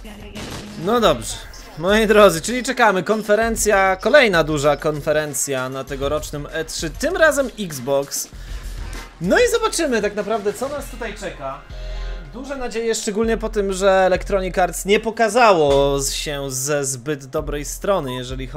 No dobrze, moi drodzy, czyli czekamy. Konferencja, kolejna duża konferencja na tegorocznym E3, tym razem Xbox. No i zobaczymy tak naprawdę, co nas tutaj czeka. Duże nadzieje, szczególnie po tym, że Electronic Arts nie pokazało się ze zbyt dobrej strony,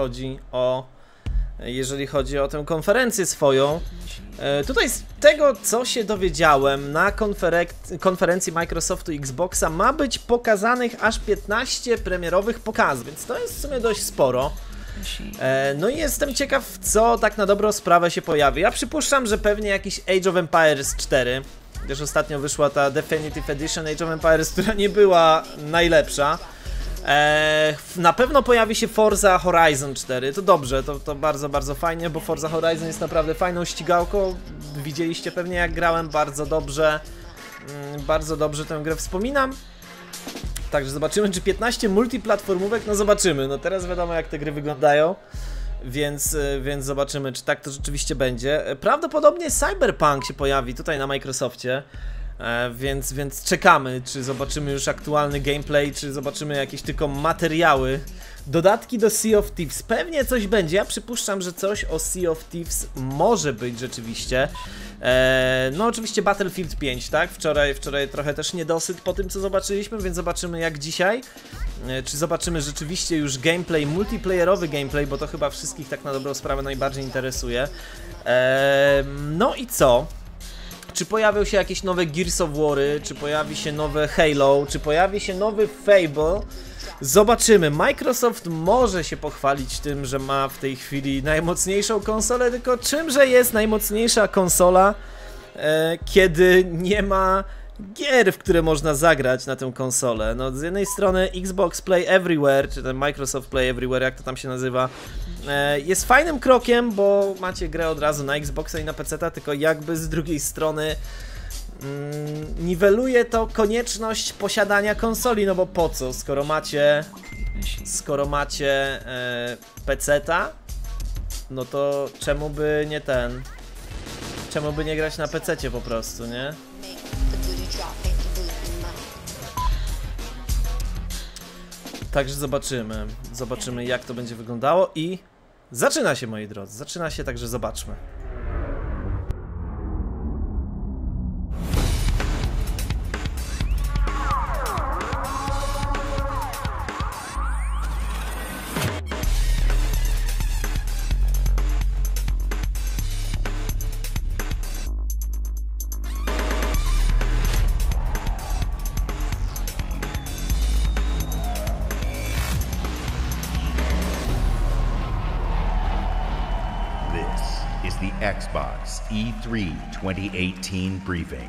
jeżeli chodzi o tę konferencję swoją. Tutaj z tego, co się dowiedziałem, na konferencji Microsoftu i Xboxa ma być pokazanych aż 15 premierowych pokazów, więc to jest w sumie dość sporo. No i jestem ciekaw, co tak na dobrą sprawę się pojawi. Ja przypuszczam, że pewnie jakiś Age of Empires 4, gdyż ostatnio wyszła ta Definitive Edition Age of Empires, która nie była najlepsza. Na pewno pojawi się Forza Horizon 4, to dobrze, to bardzo, bardzo fajnie, bo Forza Horizon jest naprawdę fajną ścigałką. Widzieliście pewnie, jak grałem, bardzo dobrze tę grę wspominam. Także zobaczymy, czy 15 multiplatformówek, no zobaczymy, no teraz wiadomo, jak te gry wyglądają, więc zobaczymy, czy tak to rzeczywiście będzie. Prawdopodobnie Cyberpunk się pojawi tutaj na Microsoftie. Więc czekamy, czy zobaczymy już aktualny gameplay, czy zobaczymy jakieś tylko materiały. Dodatki do Sea of Thieves, pewnie coś będzie, ja przypuszczam, że coś o Sea of Thieves może być rzeczywiście. No oczywiście Battlefield 5, tak? Wczoraj trochę też niedosyt po tym, co zobaczyliśmy, więc zobaczymy jak dzisiaj. Czy zobaczymy rzeczywiście już gameplay, multiplayerowy gameplay, bo to chyba wszystkich tak na dobrą sprawę najbardziej interesuje. No i co? Czy pojawią się jakieś nowe Gears of War'y, czy pojawi się nowe Halo, czy pojawi się nowy Fable? Zobaczymy. Microsoft może się pochwalić tym, że ma w tej chwili najmocniejszą konsolę, tylko czymże jest najmocniejsza konsola, kiedy nie ma gier, w które można zagrać na tę konsolę? No z jednej strony Xbox Play Everywhere, czy ten Microsoft Play Everywhere, jak to tam się nazywa, jest fajnym krokiem, bo macie grę od razu na Xboxa i na PC-ta, tylko jakby z drugiej strony niweluje to konieczność posiadania konsoli, no bo po co, skoro macie PC-ta, no to czemu by nie grać na PC-cie po prostu, nie? Także zobaczymy jak to będzie wyglądało i zaczyna się, moi drodzy, zaczyna się, także zobaczmy. Xbox E3 2018 briefing.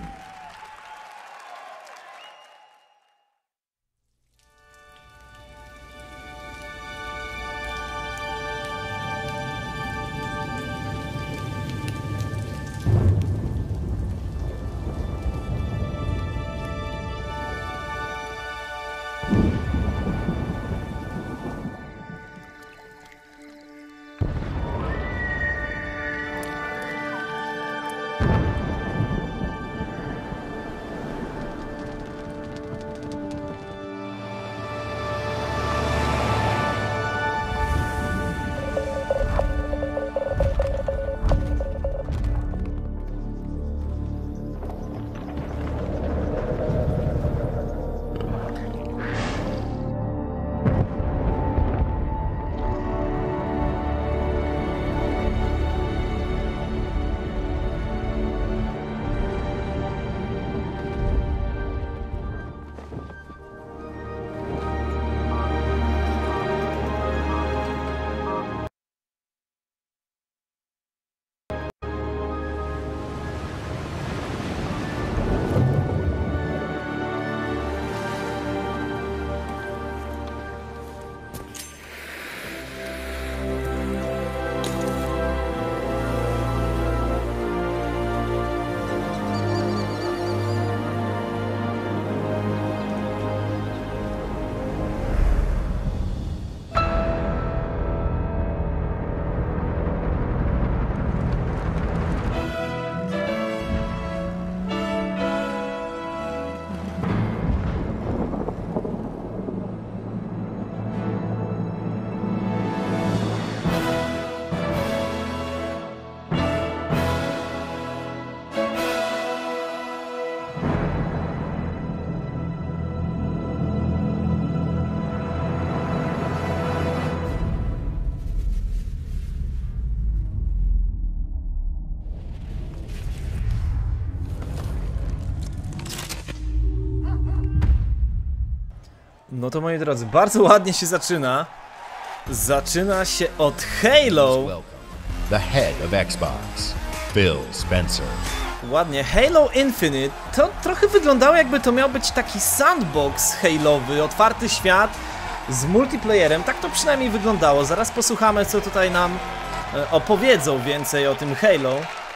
No to moi drodzy, bardzo ładnie się zaczyna. Zaczyna się od Halo. The head of Xbox, Phil Spencer. Ładnie, Halo Infinite to trochę wyglądało, jakby to miał być taki sandbox Halowy, otwarty świat z multiplayerem, tak to przynajmniej wyglądało. Zaraz posłuchamy, co tutaj nam opowiedzą więcej o tym Halo.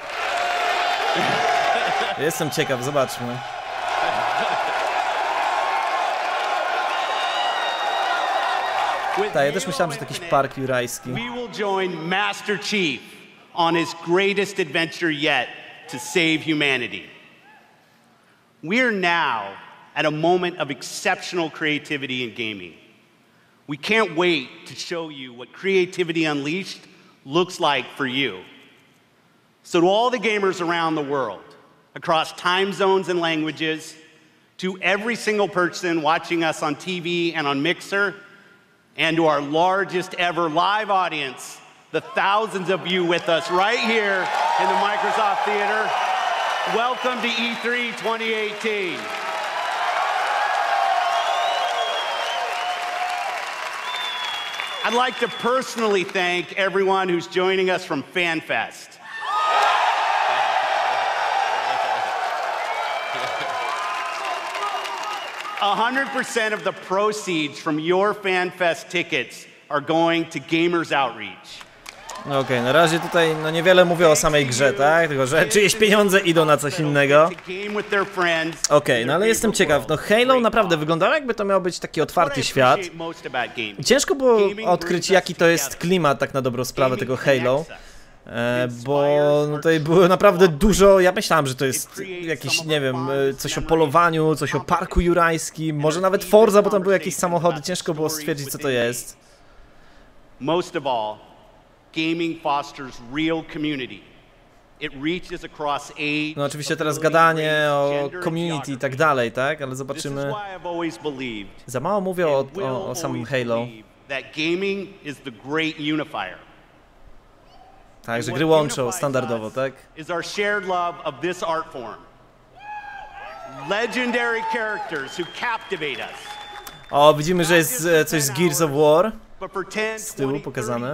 Jestem ciekaw, zobaczmy. Tak, ja też myślałem, że to jakiś park jurajski. We will join Master Chief on his greatest adventure yet to save humanity. We're now at a moment of exceptional creativity in gaming. We can't wait to show you what creativity unleashed looks like for you. So to all the gamers around the world, across time zones and languages, to every single person watching us on TV and on Mixer, and to our largest ever live audience, the thousands of you with us right here in the Microsoft Theater, welcome to E3 2018. I'd like to personally thank everyone who's joining us from FanFest. 100% of the proceeds from your FanFest tickets are going to Gamers Outreach. Okej, na razie tutaj no niewiele mówię o samej grze, tak? Tylko, że czyjeś pieniądze idą na coś innego. Okej, no ale jestem ciekaw, no Halo naprawdę wyglądało, jakby to miał być taki otwarty świat. Ciężko było odkryć, jaki to jest klimat, tak na dobrą sprawę, tego Halo. Bo no tutaj było naprawdę dużo, ja myślałem, że to jest jakiś, nie wiem, coś o polowaniu, coś o parku jurajskim, może nawet Forza, bo tam były jakieś samochody, ciężko było stwierdzić, co to jest. Most of all, gaming fosters real community. It reaches across age. No oczywiście teraz gadanie o community i tak dalej, tak? Ale zobaczymy. Za mało mówię o samym Halo. That gaming is the great unifier. Tak, że gry łączą standardowo, tak? Is our shared love of this art form. Legendary characters who captivate us. O, widzimy, że jest coś z Gears of War z tyłu pokazane.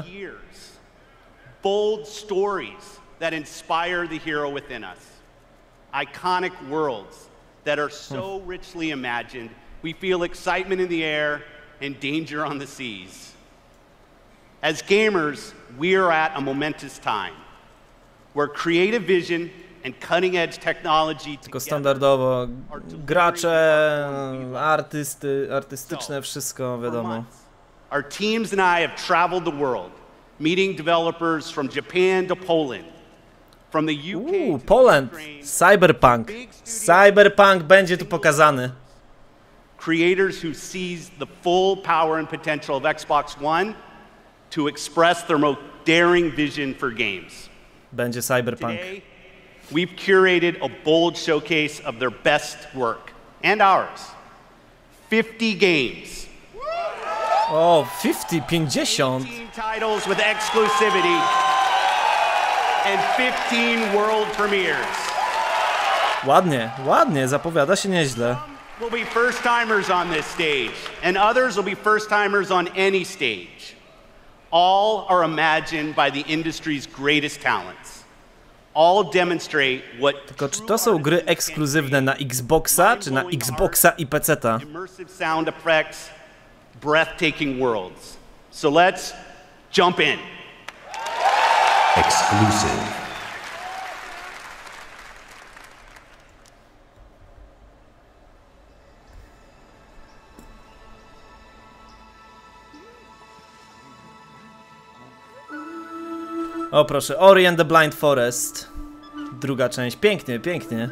Bold stories that inspire the hero within us. Iconic worlds that are so richly imagined, we feel excitement in the air and danger on the seas. As gamers, we are at a momentous time where creative vision and cutting-edge technology tylko standardowo gracze, artystyczne, wszystko wiadomo. Our teams and I have traveled the world, meeting developers from Japan to Poland, from the UK to Poland, Ukraine, Cyberpunk. Cyberpunk będzie tu pokazany. Creators who seize the full power and potential of Xbox One to express their most daring vision for games. Będzie Cyberpunk. Today, we've curated a bold showcase of their best work and ours. 50 games. O, 50. 15 titles with exclusivity and 15 world premieres. Ładnie, ładnie, zapowiada się nieźle. Will be first timers on this stage, and others will be first timers on any stage. All are imagined by the industry's greatest talents. All demonstrate what. Tylko czy to są gry ekskluzywne na Xboxa, czy na Xboxa i PC-ta? Immersive sound effects, breathtaking worlds. So let's jump in. Exclusive. O proszę, Ori and the Blind Forest. Druga część. Pięknie, pięknie.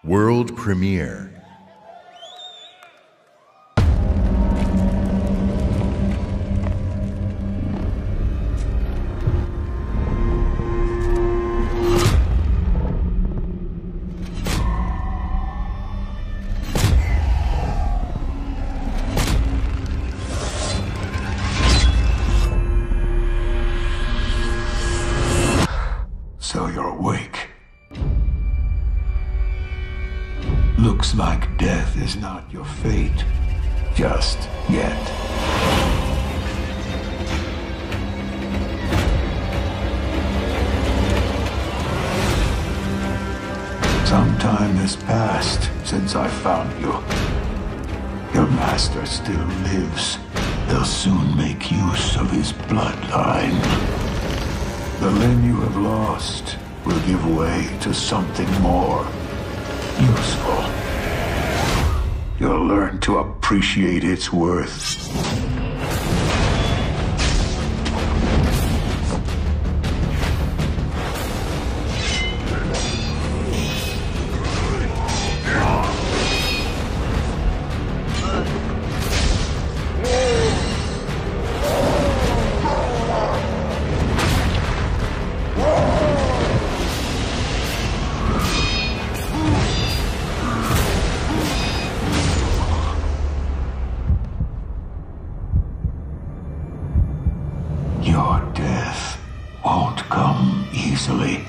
World premiere. So you're awake. Looks like death is not your fate. Just yet. Some time has passed since I found you. Your master still lives. They'll soon make use of his bloodline. The limb you have lost will give way to something more useful. You'll learn to appreciate its worth. Your death won't come easily.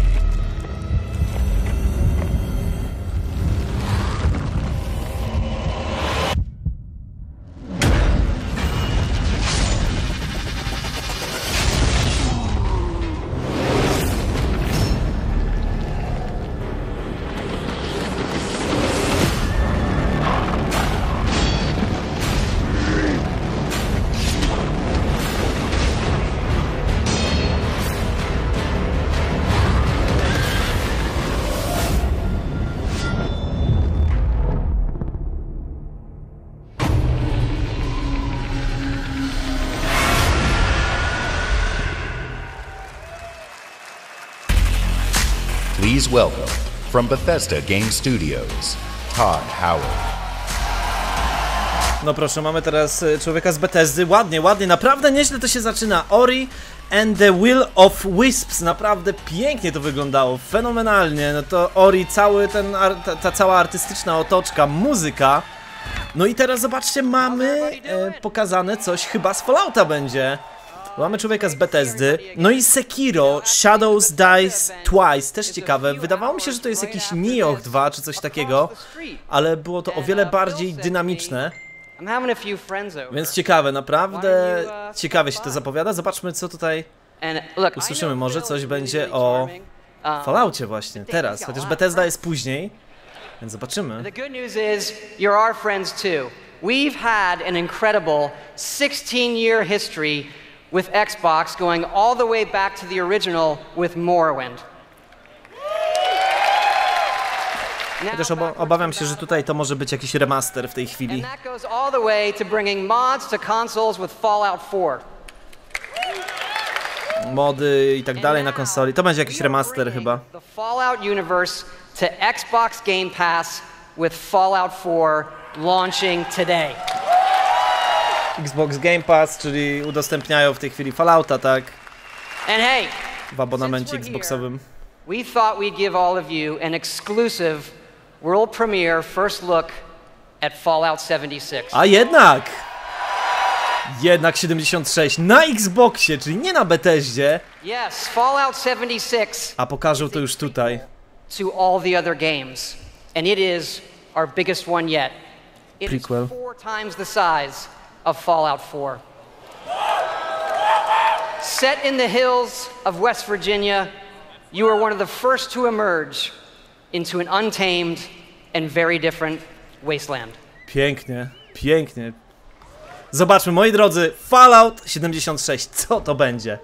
Please welcome, from Bethesda Game Studios, Todd Howard. No proszę, mamy teraz człowieka z Bethesdy. Ładnie, ładnie, naprawdę nieźle to się zaczyna. Ori and the Will of Wisps. Naprawdę pięknie to wyglądało, fenomenalnie. No to Ori, cały ta cała artystyczna otoczka, muzyka. No i teraz zobaczcie, mamy pokazane coś chyba z Fallouta będzie. Mamy człowieka z Bethesdy. No i Sekiro, Shadows Dies Twice, też ciekawe. Wydawało mi się, że to jest jakiś Nioh 2 czy coś takiego, ale było to o wiele bardziej dynamiczne. Więc ciekawe, naprawdę ciekawie się to zapowiada. Zobaczmy, co tutaj usłyszymy. Może coś będzie o Falloutie właśnie, teraz. Chociaż Bethesda jest później, więc zobaczymy. The good news is you're our friends too. We've had an incredible 16-year history with Xbox, going all the way back to the original with Morrowind. Chociaż obawiam się, że tutaj to może być jakiś remaster w tej chwili. And that goes all the way to bringing mods to consoles with Fallout 4. Mody i tak dalej na konsoli. To będzie jakiś remaster chyba. The Fallout universe to Xbox Game Pass with Fallout 4 launching today. Xbox Game Pass, czyli udostępniają w tej chwili Fallouta, tak? And hey, w abonamencie Xboxowym. We thought we'd give all of you an exclusive world premiere first look at Fallout 76. A jednak! Jednak 76 na Xboxie, czyli nie na Bethesdzie. Yes, Fallout 76. A pokażą to już tutaj. To all the other games. And it is our biggest one yet. It is Prequel. 4 times the size of Fallout 4. Set in the hills of West Virginia, you are one of the first to emerge into an untamed and very different wasteland. Pięknie, pięknie. Zobaczmy, moi drodzy, Fallout 76, co to będzie?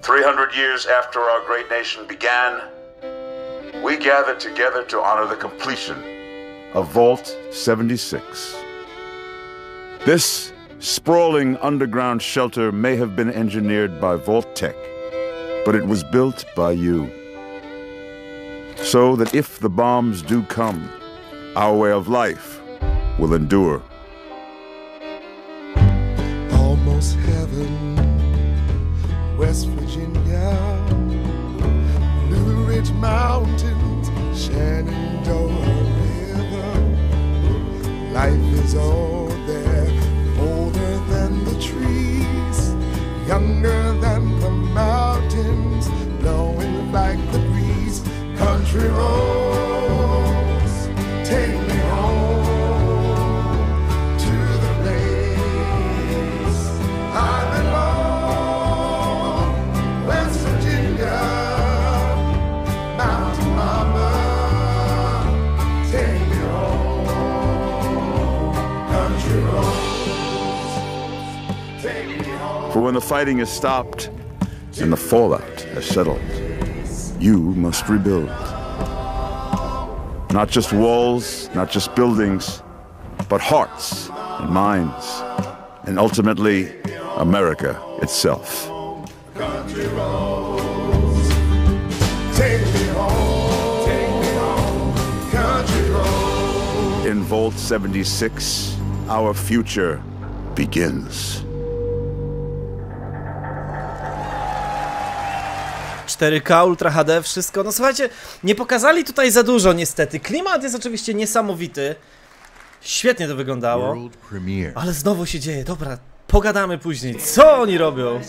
300 years after our great nation began, we gathered together to honor the completion of Vault 76. This sprawling underground shelter may have been engineered by Vault-Tec, but it was built by you. So that if the bombs do come, our way of life will endure. Almost heaven, West Virginia, Blue Ridge Mountains, Shenandoah River. Life is all there, older than the trees, younger than the mountains, blowing like the breeze. Country roads, take me home to the place I belong. West Virginia, Mountain Mama, take me home. Country roads, take me home. For when the fighting is stopped and the fallout has settled, you must rebuild. Not just walls, not just buildings, but hearts and minds, and ultimately, America itself. Country roads, take me home, country roads. In Vault 76, our future begins. 4K, Ultra HD, wszystko. No słuchajcie, nie pokazali tutaj za dużo niestety. Klimat jest oczywiście niesamowity. Świetnie to wyglądało. Ale znowu się dzieje. Dobra, pogadamy później. Co oni robią?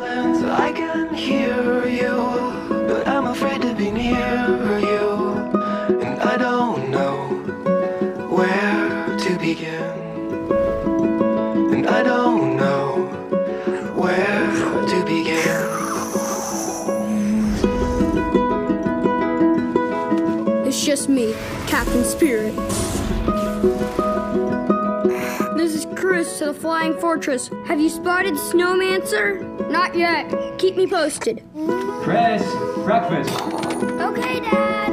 It's just me, Captain Spirit. This is Chris to the Flying Fortress. Have you spotted Snowmancer? Not yet. Keep me posted. Chris, breakfast. Okay, Dad.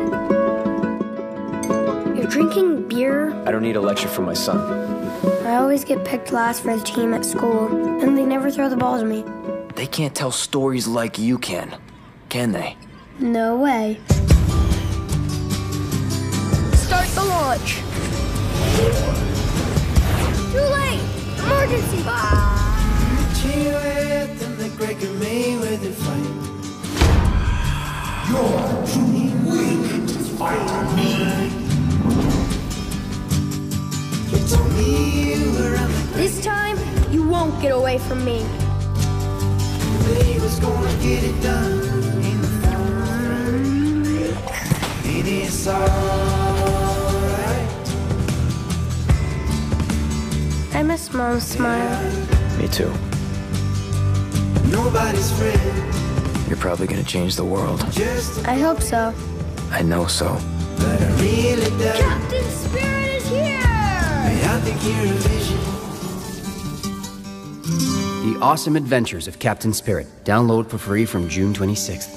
You're drinking beer? I don't need a lecture from my son. I always get picked last for the team at school, and they never throw the ball to me. They can't tell stories like you can they? No way. Start the launch. Too late! Emergency! You're too weak to fight me. This time, you won't get away from me. I miss Mom's smile. Me too. Nobody's friend. You're probably gonna change the world. I hope so. I know so. But I really don't. Captain Spirit is here! I think you're a vision. The Awesome Adventures of Captain Spirit. Download for free from June 26th.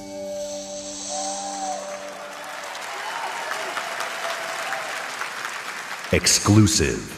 Exclusive.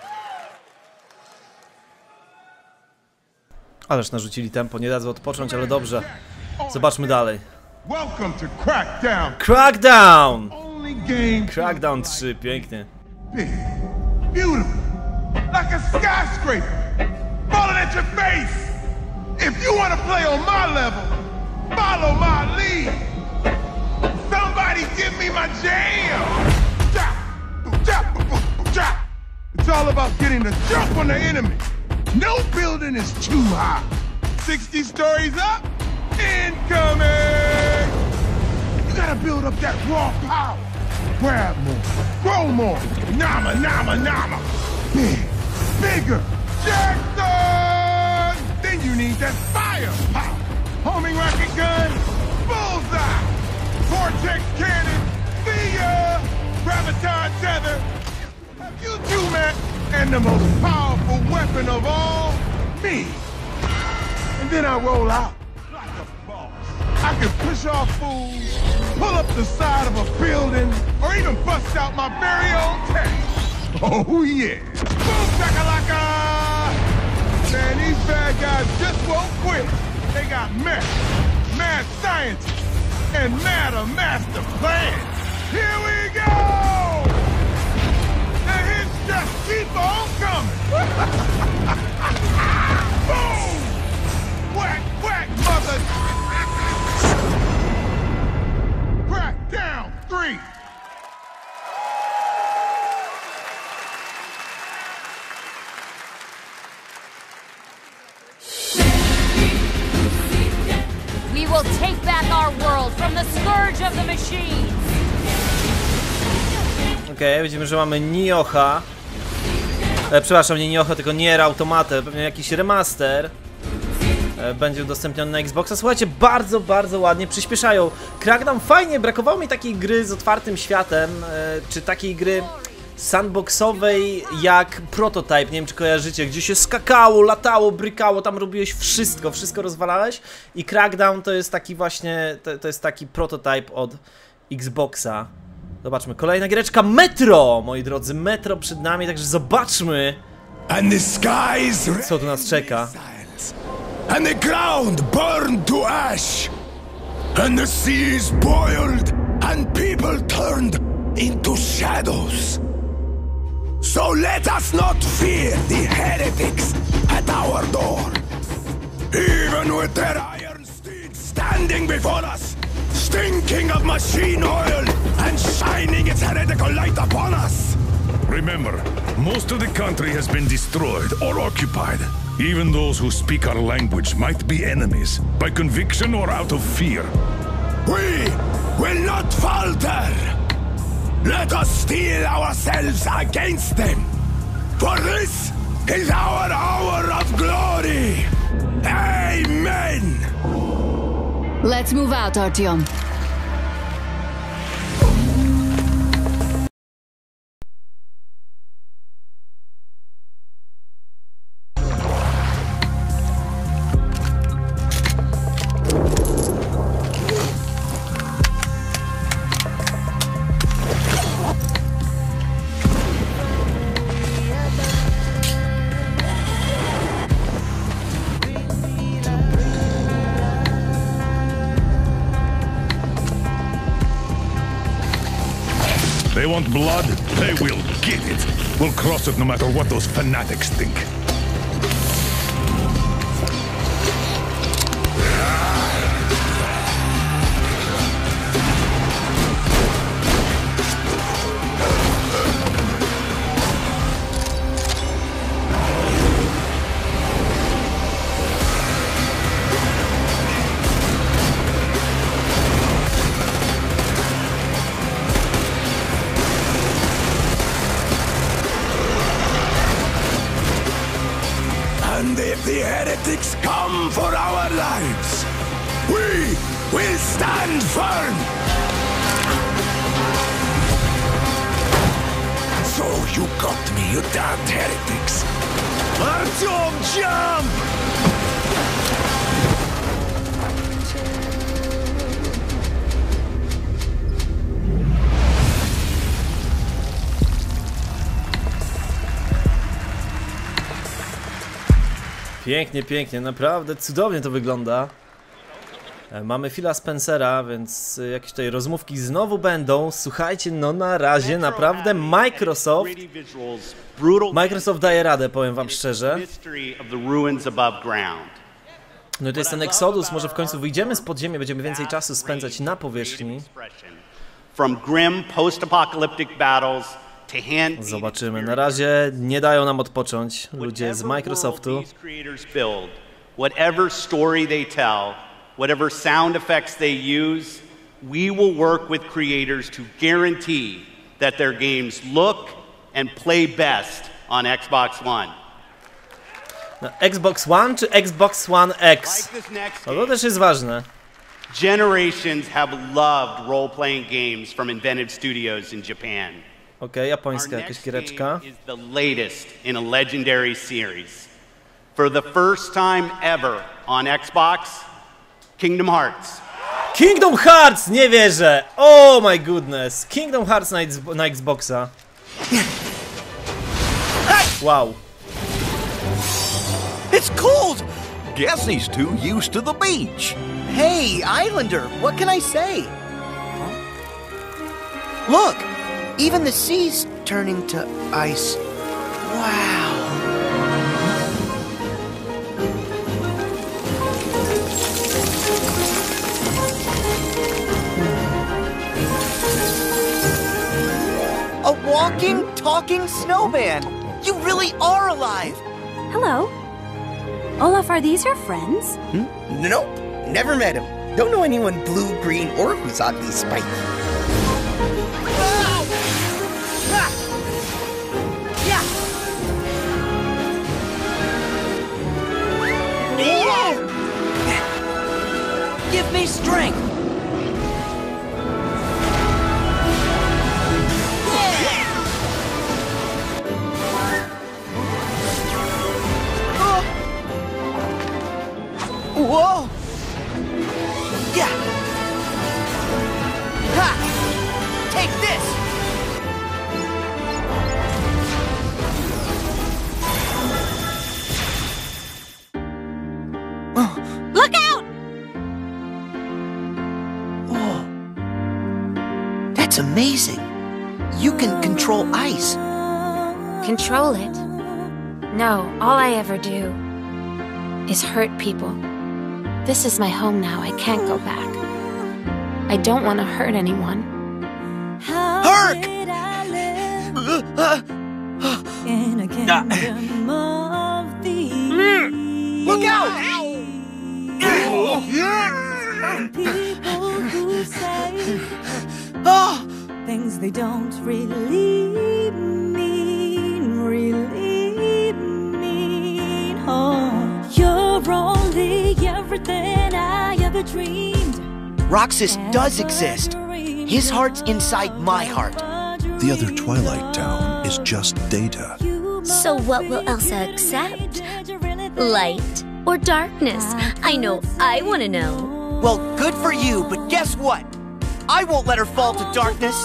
Ależ narzucili tempo, nie dadzą odpocząć, ale dobrze. Zobaczmy dalej. Welcome to Crackdown. Crackdown! Only game. Crackdown 3, pięknie. Big, beautiful, like a skyscraper, falling at your face. If you want to play on my level, follow my lead. Somebody give me my jam. Chop, chop, chop. It's all about getting the jump on the enemy. No building is too high. 60 stories up, incoming. You gotta build up that raw power. Grab more, grow more. Nama, nama, nama. Big, bigger. Jackson! Then you need that firepower. Homing rocket gun, bullseye. Vortex cannon, see ya. Graviton tether. Have you two met? And the most powerful weapon of all, me. And then I roll out like a boss. I can push off fools, pull up the side of a building, or even bust out my very own tank. Oh yeah. Boom shakalaka! Man, these bad guys just won't quit. They got mad scientists, and a master plan. Here we go! The hits just keep on coming. Boom! Whack, whack, mother! Crack down, 3. We will take back our world from the scourge of the machines. Okej, widzimy, że mamy Nioha. Przepraszam, nie Nioha, tylko Nier Automata, pewnie jakiś remaster. Będzie udostępniony na Xboxa. Słuchajcie, bardzo ładnie przyspieszają. Crackdown fajnie, brakowało mi takiej gry z otwartym światem, czy takiej gry sandboxowej jak Prototype, nie wiem czy kojarzycie, gdzie się skakało, latało, brykało, tam robiłeś wszystko rozwalałeś i Crackdown to jest taki właśnie, to jest taki Prototype od Xboxa. Zobaczmy, kolejna giereczka Metro, moi drodzy, Metro przed nami, także zobaczmy, co tu nas czeka. And the ground burned to ash, and the seas boiled, and people turned into shadows. So let us not fear the heretics at our door. Even with their iron steeds standing before us, stinking of machine oil and shining its heretical light upon us. Remember, most of the country has been destroyed or occupied. Even those who speak our language might be enemies, by conviction or out of fear. We will not falter! Let us steel ourselves against them! For this is our hour of glory! Amen! Let's move out, Artyom. They want blood, they will get it. We'll cross it no matter what those fanatics think. The heretics come for our lives. We will stand firm. So you got me, you damned heretics. Artyom, jump! Pięknie, naprawdę cudownie to wygląda. Mamy Phila Spencera, więc jakieś tutaj rozmówki znowu będą. Słuchajcie, no na razie naprawdę Microsoft daje radę, powiem wam szczerze. No i to jest ten Exodus, może w końcu wyjdziemy z podziemia, będziemy więcej czasu spędzać na powierzchni. Zobaczymy, na razie nie dają nam odpocząć ludzie z Microsoftu. Whatever story they tell, whatever sound effects they use, we will work with creators to guarantee that their games look and play best on Xbox One. No, Xbox One czy Xbox One X? No, to też jest ważne. Generations have loved role-playing games from Inventive Studios in Japan. Okej, japońska jakaś giereczka. Is the latest in a legendary series. For the first time ever on Xbox, Kingdom Hearts. Kingdom Hearts! Nie wierzę! Oh my goodness! Kingdom Hearts na Xboxa. Wow. It's cold! Guess he's too used to the beach. Hey, Islander, what can I say? Look, even the sea's turning to ice. Wow. A walking, talking snowman! You really are alive! Hello. Olaf, are these your friends? Nope, never met him. Don't know anyone blue, green, or who's oddly spiky. Give me strength! Whoa! Yeah! Ha! Take this! Look out! Whoa. That's amazing. You can control ice. Control it? No, all I ever do is hurt people. This is my home now. I can't go back. I don't want to hurt anyone. Herc! Look out! Things they don't really mean. Oh, you're only everything I ever dreamed. Roxas does exist. His heart's inside my heart. The other Twilight Town is just data. So what will Elsa accept? Light or darkness? I know I want to know. Well, good for you, but guess what? I won't let her fall to darkness.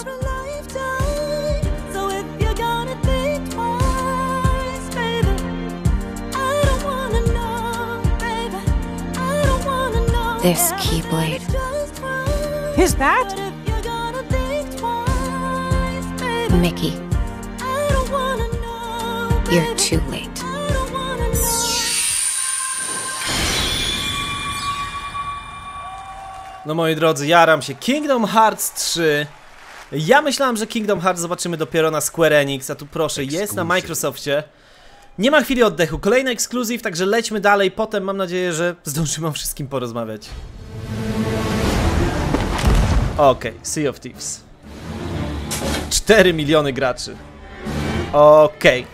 So if you're gonna think twice, baby, I don't wanna know, baby, I don't wanna know. This Keyblade. Who's that? Mickey. You're too late. No moi drodzy, jaram się. Kingdom Hearts 3. Ja myślałem, że Kingdom Hearts zobaczymy dopiero na Square Enix, a tu proszę, jest na Microsoftie. Nie ma chwili oddechu. Kolejny ekskluzyw, także lećmy dalej. Potem mam nadzieję, że zdążymy o wszystkim porozmawiać. Okej, Sea of Thieves. 4 miliony graczy. Okej.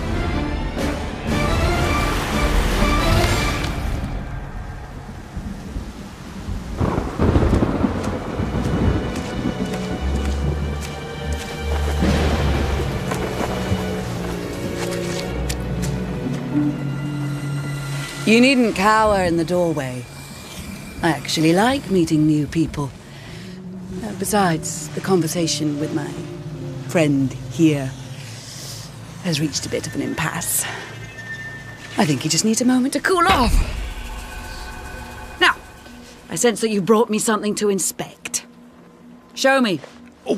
You needn't cower in the doorway. I actually like meeting new people. Besides, the conversation with my friend here has reached a bit of an impasse. I think he just needs a moment to cool off. Now, I sense that you brought me something to inspect. Show me. Oh.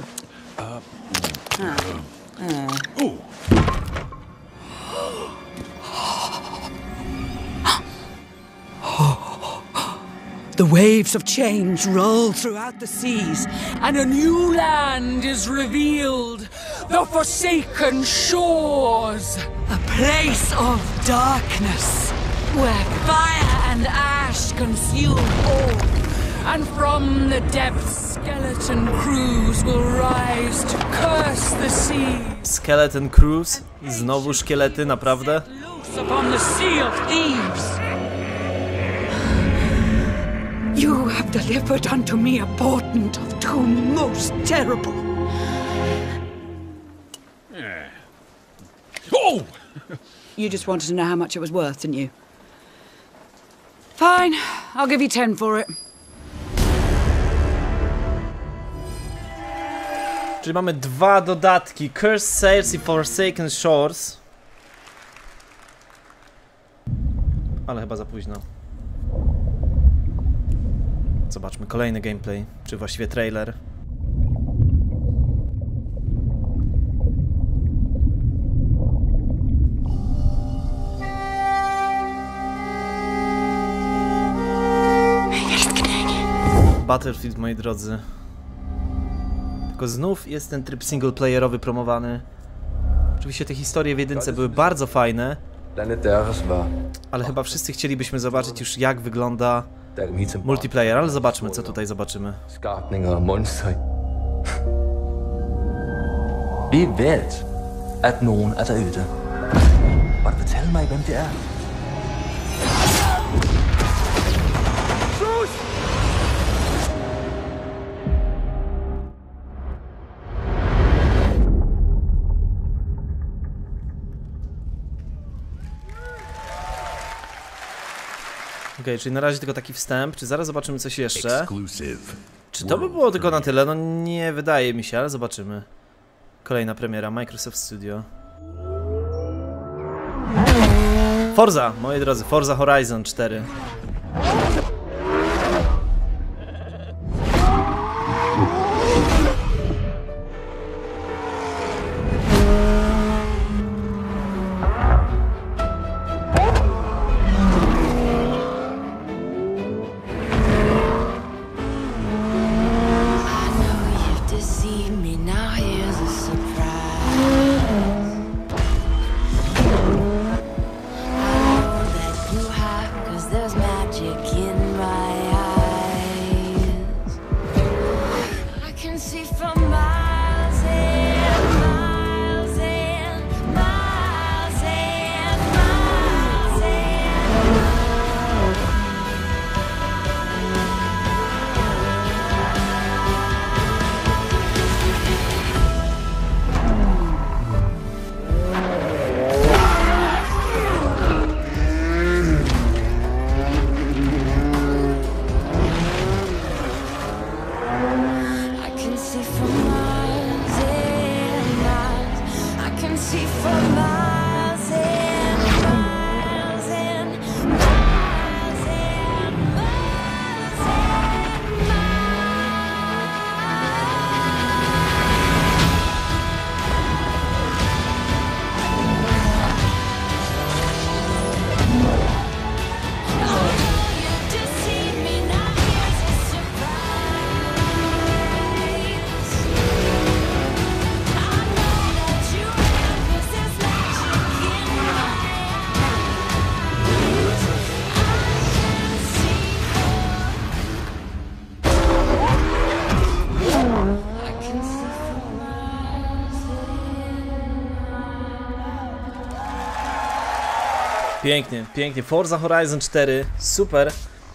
The waves of change roll throughout the seas, and a new land is revealed. The Forsaken Shores. A place of darkness, where fire and ash consume all. And from the depths, skeleton crews will rise to curse the sea. Skeleton Crews? Znowu szkielety, naprawdę? Loose upon the Sea of Thieves. You have delivered unto me a portent of doom most terrible. Oh! You just wanted to know how much it was worth, didn't you? Fine, I'll give you 10 for it. Czyli mamy 2 dodatki, Cursed Sails i Forsaken Shores. Ale chyba za późno. Zobaczmy kolejny gameplay, czy właściwie trailer. Battlefield, moi drodzy. Tylko znów jest ten tryb singleplayerowy promowany. Oczywiście te historie w jedynce były bardzo fajne, ale chyba wszyscy chcielibyśmy zobaczyć już, jak wygląda multiplayer, ale zobaczmy, co tutaj zobaczymy. Vi vet at nogen er derude. Og du fortælle mig, hvem det er? Okej, czyli na razie tylko taki wstęp, czy zaraz zobaczymy coś jeszcze? Czy to by było tylko na tyle? No nie wydaje mi się, ale zobaczymy. Kolejna premiera, Microsoft Studio. Forza, moi drodzy, Forza Horizon 4. Pięknie, pięknie. Forza Horizon 4, super.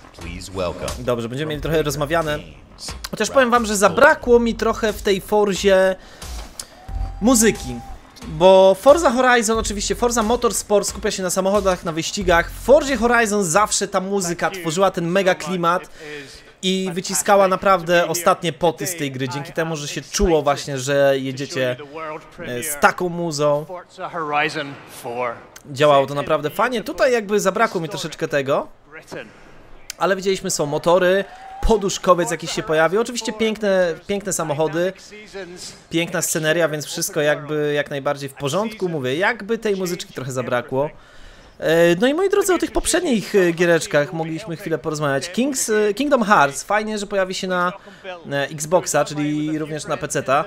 Dobrze, będziemy mieli trochę rozmawiane. Chociaż powiem wam, że zabrakło mi trochę w tej Forzie muzyki. Bo Forza Horizon, oczywiście Forza Motorsport skupia się na samochodach, na wyścigach. W Forzie Horizon zawsze ta muzyka tworzyła ten mega klimat i wyciskała naprawdę ostatnie poty z tej gry, dzięki temu, że się czuło właśnie, że jedziecie z taką muzą. Działało to naprawdę fajnie. Tutaj jakby zabrakło mi troszeczkę tego, ale widzieliśmy, są motory, poduszkowiec jakiś się pojawił. Oczywiście piękne samochody, piękna sceneria, więc wszystko jakby jak najbardziej w porządku. Mówię, jakby tej muzyczki trochę zabrakło. No i moi drodzy, o tych poprzednich giereczkach mogliśmy chwilę porozmawiać. Kingdom Hearts, fajnie, że pojawi się na Xboxa, czyli również na PC-ta.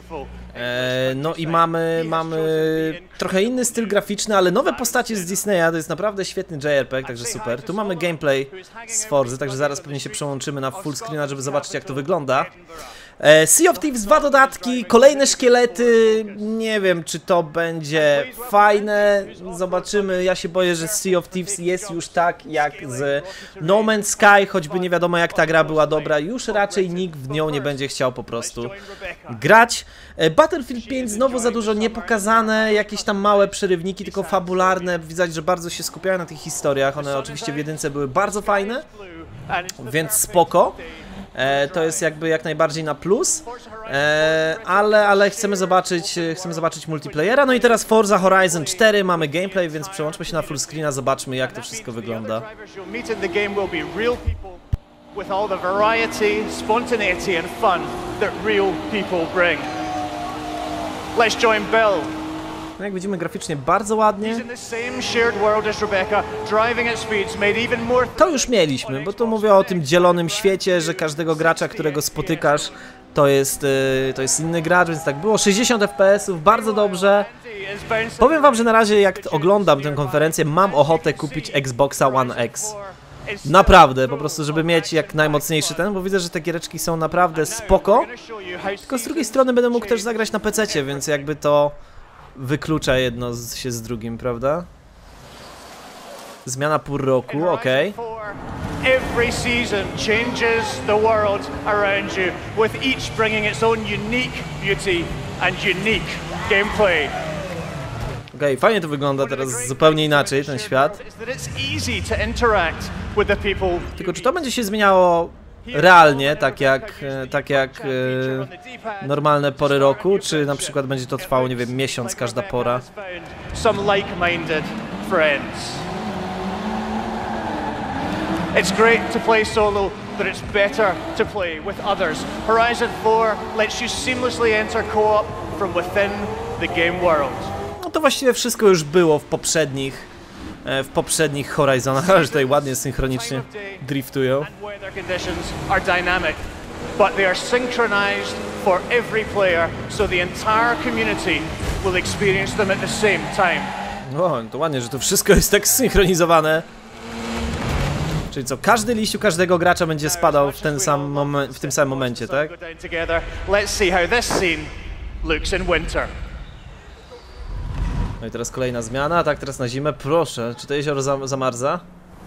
No i mamy trochę inny styl graficzny, ale nowe postacie z Disneya, to jest naprawdę świetny JRPG, także super. Tu mamy gameplay z Forzy, także zaraz pewnie się przełączymy na full screena, żeby zobaczyć, jak to wygląda. Sea of Thieves, 2 dodatki, kolejne szkielety, nie wiem, czy to będzie fajne, zobaczymy. Ja się boję, że Sea of Thieves jest już tak jak z No Man's Sky, choćby nie wiadomo, jak ta gra była dobra, już raczej nikt w nią nie będzie chciał po prostu grać. Battlefield 5 znowu za dużo nie pokazane, jakieś tam małe przerywniki, tylko fabularne, widać, że bardzo się skupiają na tych historiach, one oczywiście w jedynce były bardzo fajne, więc spoko. to jest jakby jak najbardziej na plus, ale chcemy zobaczyć multiplayera. No i teraz Forza Horizon 4, mamy gameplay, więc przełączmy się na full screena, zobaczmy jak to wszystko wygląda. With all the variety, spontaneity and fun that real people bring. Let's join Bill. No jak widzimy graficznie bardzo ładnie. To już mieliśmy, bo tu mówię o tym dzielonym świecie, że każdego gracza, którego spotykasz, to jest inny gracz, więc tak było. 60 FPS-ów, bardzo dobrze. Powiem wam, że na razie jak oglądam tę konferencję, mam ochotę kupić Xboxa One X. Naprawdę, po prostu, żeby mieć jak najmocniejszy ten, bo widzę, że te giereczki są naprawdę spoko. Tylko z drugiej strony będę mógł też zagrać na PC-cie, więc jakby to wyklucza jedno się z drugim, prawda? Zmiana pór roku, okej. Every season changes the world around you, with each bringing its own unique beauty and unique gameplay. Okej, fajnie to wygląda teraz zupełnie inaczej, ten świat. Tylko czy to będzie się zmieniało realnie, tak jak normalne pory roku, czy na przykład będzie to trwało, nie wiem, miesiąc każda pora? It's great to play solo, but it's better to play with others. Horizon 4 lets you seamlessly enter co-op from within the game world. No to właściwie wszystko już było w poprzednich Horizonach, ale tutaj ładnie synchronicznie driftują. Weather conditions are dynamic, but they are synchronized for every player, so the entire community will experience them at the same time. O, to ładnie, że to wszystko jest tak zsynchronizowane. Czyli co, każdy liściu każdego gracza będzie spadał w tym samym momencie, tak? Let's see how this scene looks in winter. No i teraz kolejna zmiana, tak, teraz na zimę, proszę, czy to jezioro zamarza?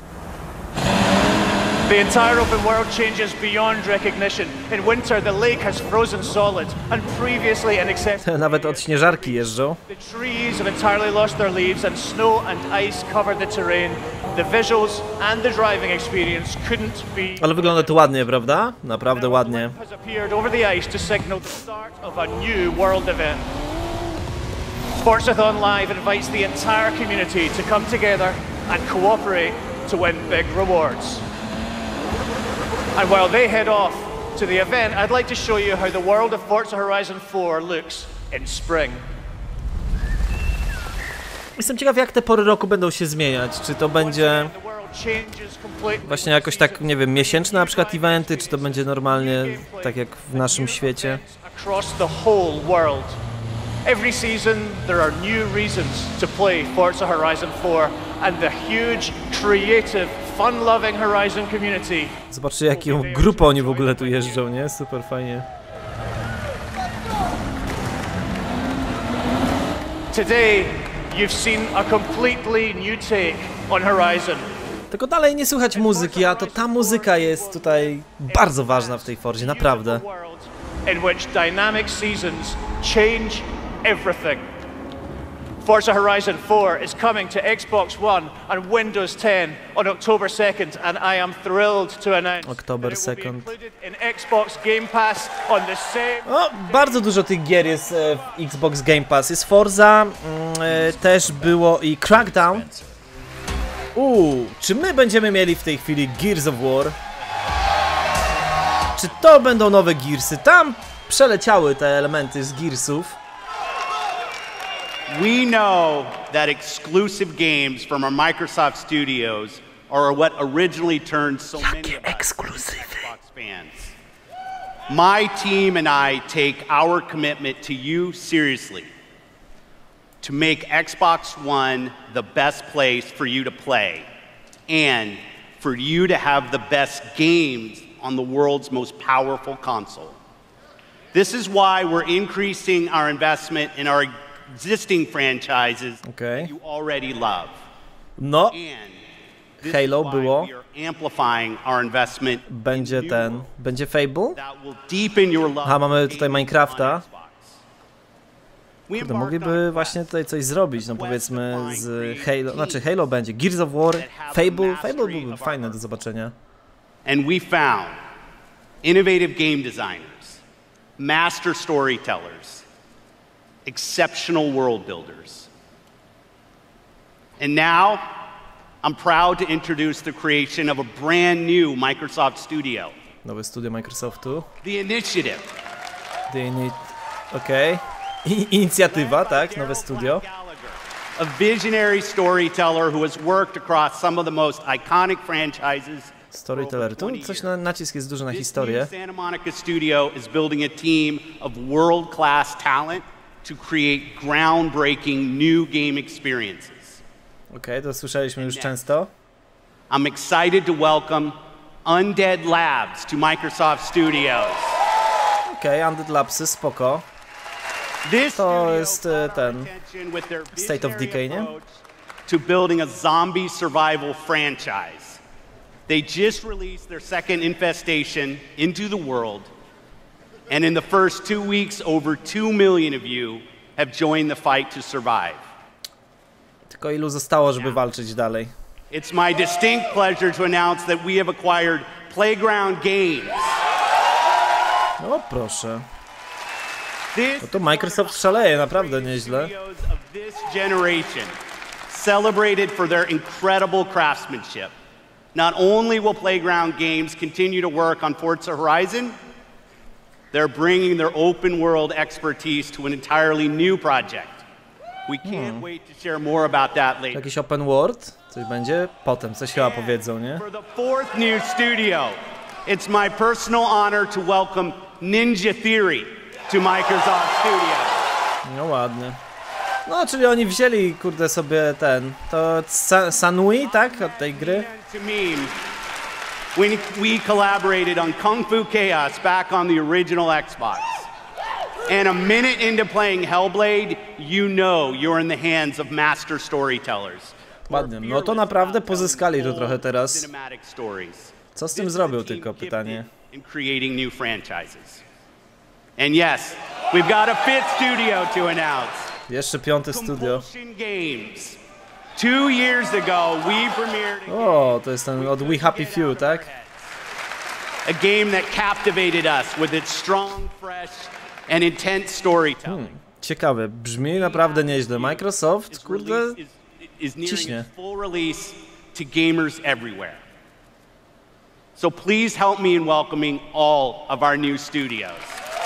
The entire open world changes beyond recognition. In winter, the lake has frozen solid and previously inaccessible. Nawet od śnieżarki jeżdżą. The trees have entirely lost their leaves and snow and ice covered the terrain. The visuals and the driving experience couldn't be. Ale wygląda to ładnie, prawda? Naprawdę ładnie. Has appeared over the ice to signal the start of a new world event. Forzathon Live invites the entire community to come together and cooperate to win big rewards. And while they head off to the event, I'd like to show you how the world of Forza Horizon 4 looks in spring. Jestem ciekaw, jak te pory roku będą się zmieniać. Czy to będzie właśnie jakoś tak, nie wiem, miesięczne na przykład eventy, czy to będzie normalnie tak jak w naszym świecie. Across the whole world. Every season there are new reasons to play Forza Horizon 4 and the huge, creative, fun-loving Horizon community. Zobaczcie, jaką grupą oni w ogóle tu jeżdżą, nie? Super fajnie. Today you've seen a completely new take on Horizon. Tylko dalej nie słychać muzyki, a to ta muzyka jest tutaj bardzo ważna w tej Forzie, naprawdę. In which dynamic seasons change everything. Forza Horizon 4 is coming to Xbox One and Windows 10 on October 2nd, and I am thrilled to announce October that it will be 2nd. included in Xbox Game Pass on the same. O, bardzo dużo tych gier jest w Xbox Game Pass. Jest Forza, też było i Crackdown. Czy my będziemy mieli w tej chwili Gears of War? Czy to będą nowe Gearsy? Tam przeleciały te elementy z Gearsów. We know that exclusive games from our Microsoft studios are what originally turned so many of us Xbox fans. My team and I take our commitment to you seriously, to make Xbox One the best place for you to play and for you to have the best games on the world's most powerful console. This is why we're increasing our investment in our existing franchises that you already love. No, Halo było. Amplifying our investment. Będzie Fable? Aha, mamy tutaj Minecrafta. Kurde, mogliby właśnie tutaj coś zrobić, no powiedzmy z Halo, znaczy Halo będzie, Gears of War, Fable byłby fajne do zobaczenia. And we found innovative game designers, master storytellers, exceptional world builders. And now, I'm proud to introduce the creation of a brand new Microsoft studio. Nowe studio Microsoftu. The Initiative. Okej. Inicjatywa, tak? Nowe studio. A visionary storyteller who has worked across some of the most iconic franchises. Storyteller. Tu coś nacisk jest duży na historię. Santa Monica Studio is building a team of world-class talent to create groundbreaking new game experiences. Okej, to słyszeliśmy już często. I'm excited to welcome Undead Labs to Microsoft Studios. Okej, Undead Labsy, spoko. To jest ten State of Decay, nie? To building a zombie survival franchise. They just released their second infestation into the world, and in the first 2 weeks, over 2 million of you have joined the fight to survive. Tylko ilu zostało, żeby walczyć dalej? It's my distinct pleasure to announce that we have acquired Playground Games. No proszę. No to Microsoft szaleje, naprawdę nieźle. This generation, celebrated for their incredible craftsmanship. Not only will Playground Games continue to work on Forza Horizon, they're bringing their open world expertise to an entirely new project. We can't wait to share more about that later. Jakiś open world? Coś będzie? Potem coś chyba powiedzą, nie? For the fourth new studio, it's my personal honor to welcome Ninja Theory to Microsoft Studios. No ładnie. No, czyli oni wzięli, kurde, sobie to Sanui, tak? Od tej gry. We collaborated on Kung Fu Chaos back on the original Xbox. And a minute into playing Hellblade, you know you're in the hands of master storytellers. Ładnie. No to naprawdę pozyskali to trochę teraz. Co z tym zrobił, tylko pytanie. Creating new franchises. And yes, we've got a fifth studio to announce. Jeszcze piąte studio. Games. 2 years ago, we premiered. O, to jest ten od We Happy Few, tak? A game that captivated us with its strong, fresh and intense storytelling. Ciekawe, brzmi naprawdę nieźle. Microsoft, kurde, ciśnie. Full release to gamers everywhere. So please help me in welcoming all of our new studios.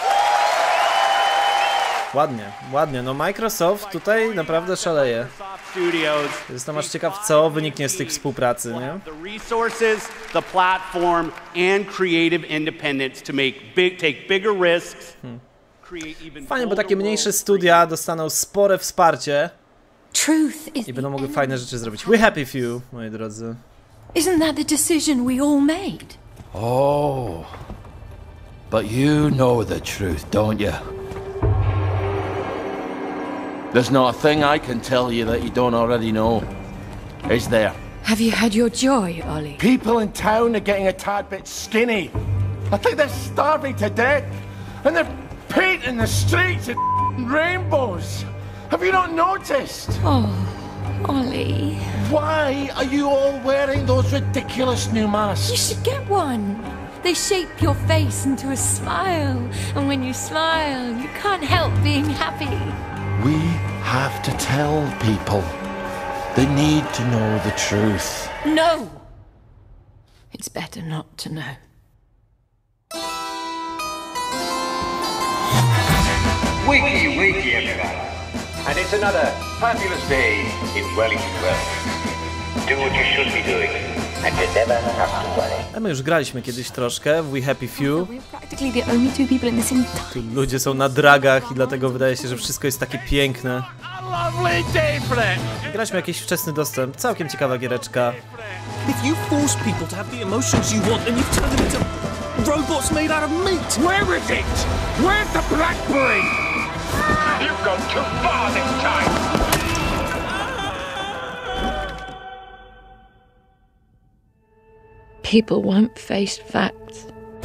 Ładnie, ładnie. No Microsoft tutaj naprawdę szaleje. Jestem aż ciekaw, co wyniknie z tych współpracy, nie? The resources, the platform and creative independence to take bigger risks. Fajnie, bo takie mniejsze studia dostaną spore wsparcie i będą mogły fajne rzeczy zrobić. We Happy Few, moi drodzy. Isn't that the decision we all made? Oh, but you know the truth, don't you? There's not a thing I can tell you that you don't already know. Is there? Have you had your joy, Ollie? People in town are getting a tad bit skinny. I think they're starving to death. And they're painting the streets in rainbows. Have you not noticed? Oh, Ollie. Why are you all wearing those ridiculous new masks? You should get one. They shape your face into a smile. And when you smile, you can't help being happy. We have to tell people. They need to know the truth. No! It's better not to know. Wakey, wakey, everyone. And it's another fabulous day in Wellington Wells. Do what you should be doing, and you never have to worry. A my już graliśmy kiedyś troszkę w We Happy Few. Tu ludzie są na dragach i dlatego wydaje się, że wszystko jest takie piękne. Graliśmy jakiś wczesny dostęp, całkiem ciekawa giereczka. If you force people to have the emotions you want, then you've turned them into robots made out of meat. Where is it? Where's the BlackBerry? You've gone too far this time. People won't face facts.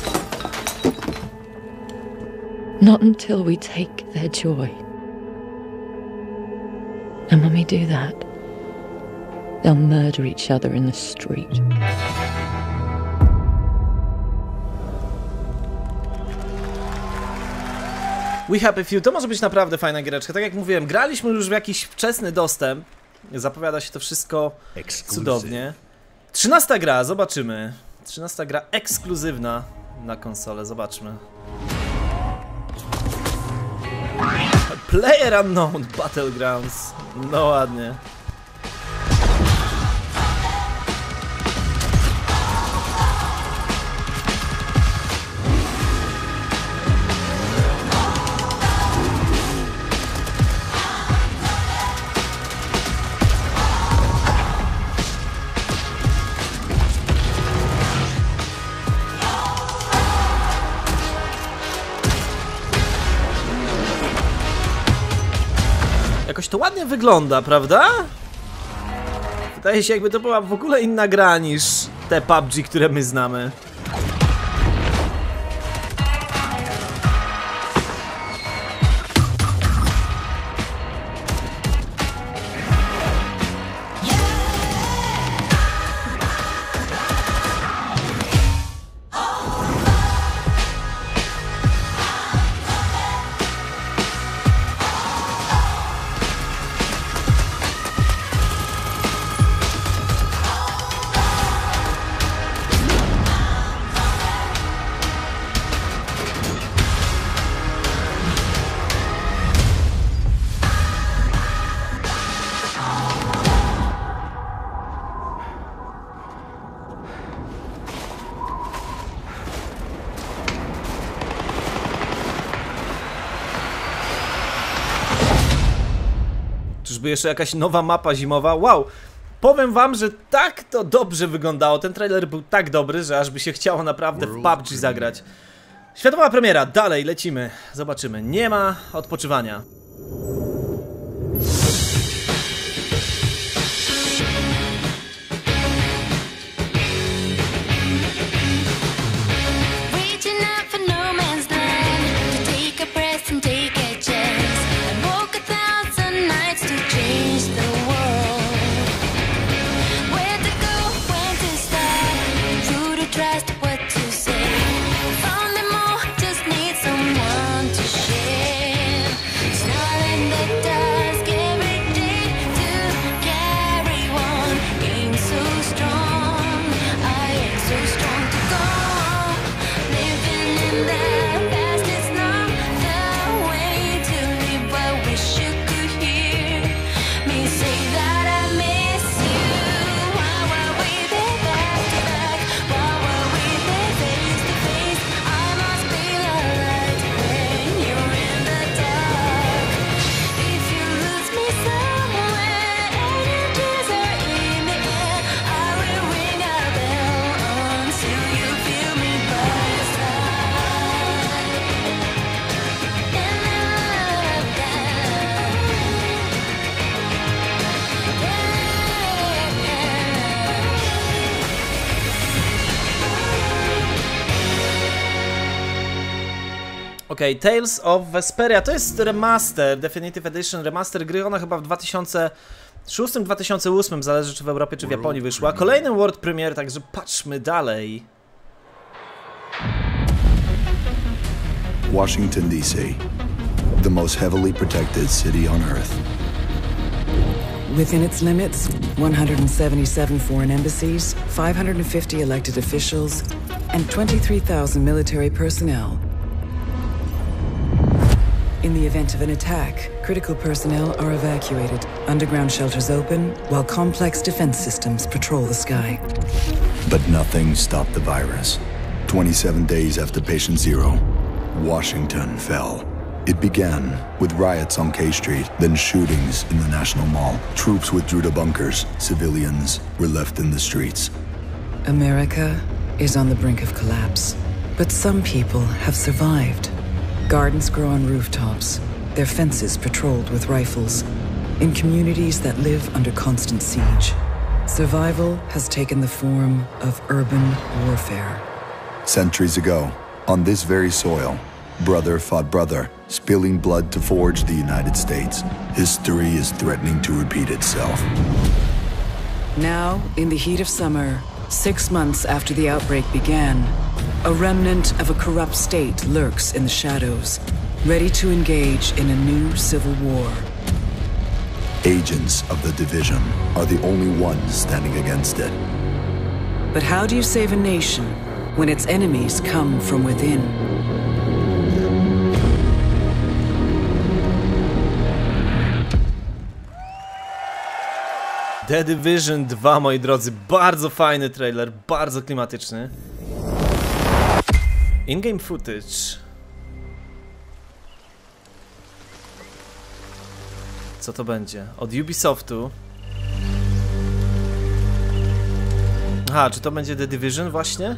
Not until we take their joy. And when we do that, they'll murder each other in the street. We Happy Few, to może być naprawdę fajna giereczka. Tak jak mówiłem, graliśmy już w jakiś wczesny dostęp. Zapowiada się to wszystko cudownie. 13 gra, zobaczymy. 13 gra ekskluzywna na konsolę, zobaczmy. Player Unknown Battlegrounds. No ładnie. Jakoś to ładnie wygląda, prawda? Wydaje się, jakby to była w ogóle inna gra niż te PUBG, które my znamy. Czyżby jeszcze jakaś nowa mapa zimowa? Wow! Powiem wam, że tak to dobrze wyglądało. Ten trailer był tak dobry, że aż by się chciało naprawdę w PUBG zagrać. Światowa premiera, dalej lecimy. Zobaczymy. Nie ma odpoczywania. Okej, Tales of Vesperia, to jest remaster, Definitive Edition remaster gry, ona chyba w 2006-2008, zależy czy w Europie czy w Japonii wyszła. Kolejny world premiere, także patrzmy dalej. Washington, D.C., the most heavily protected city on Earth. Within its limits, 177 foreign embassies, 550 elected officials, and 23,000 military personnel. In the event of an attack, critical personnel are evacuated, underground shelters open, while complex defense systems patrol the sky. But nothing stopped the virus. 27 days after patient zero, Washington fell. It began with riots on K Street, then shootings in the National Mall. Troops withdrew to bunkers. Civilians were left in the streets. America is on the brink of collapse, but some people have survived. Gardens grow on rooftops, their fences patrolled with rifles, in communities that live under constant siege. Survival has taken the form of urban warfare. Centuries ago, on this very soil, brother fought brother, spilling blood to forge the United States. History is threatening to repeat itself. Now, in the heat of summer, 6 months after the outbreak began, a remnant of a corrupt state lurks in the shadows. ready to engage in a new civil war. Agents of the Division are the only ones standing against it. But how do you save a nation when its enemies come from within? The Division 2, moi drodzy, bardzo fajny trailer, bardzo klimatyczny. In-game footage. Co to będzie? Od Ubisoftu. Aha, czy to będzie The Division właśnie?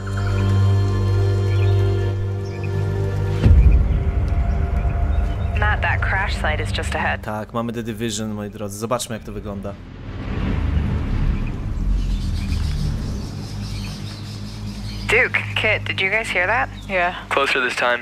Matt, that crash site is just ahead. Tak, mamy The Division, moi drodzy. Zobaczmy, jak to wygląda. Duke, Kit, did you guys hear that? Yeah. Closer this time.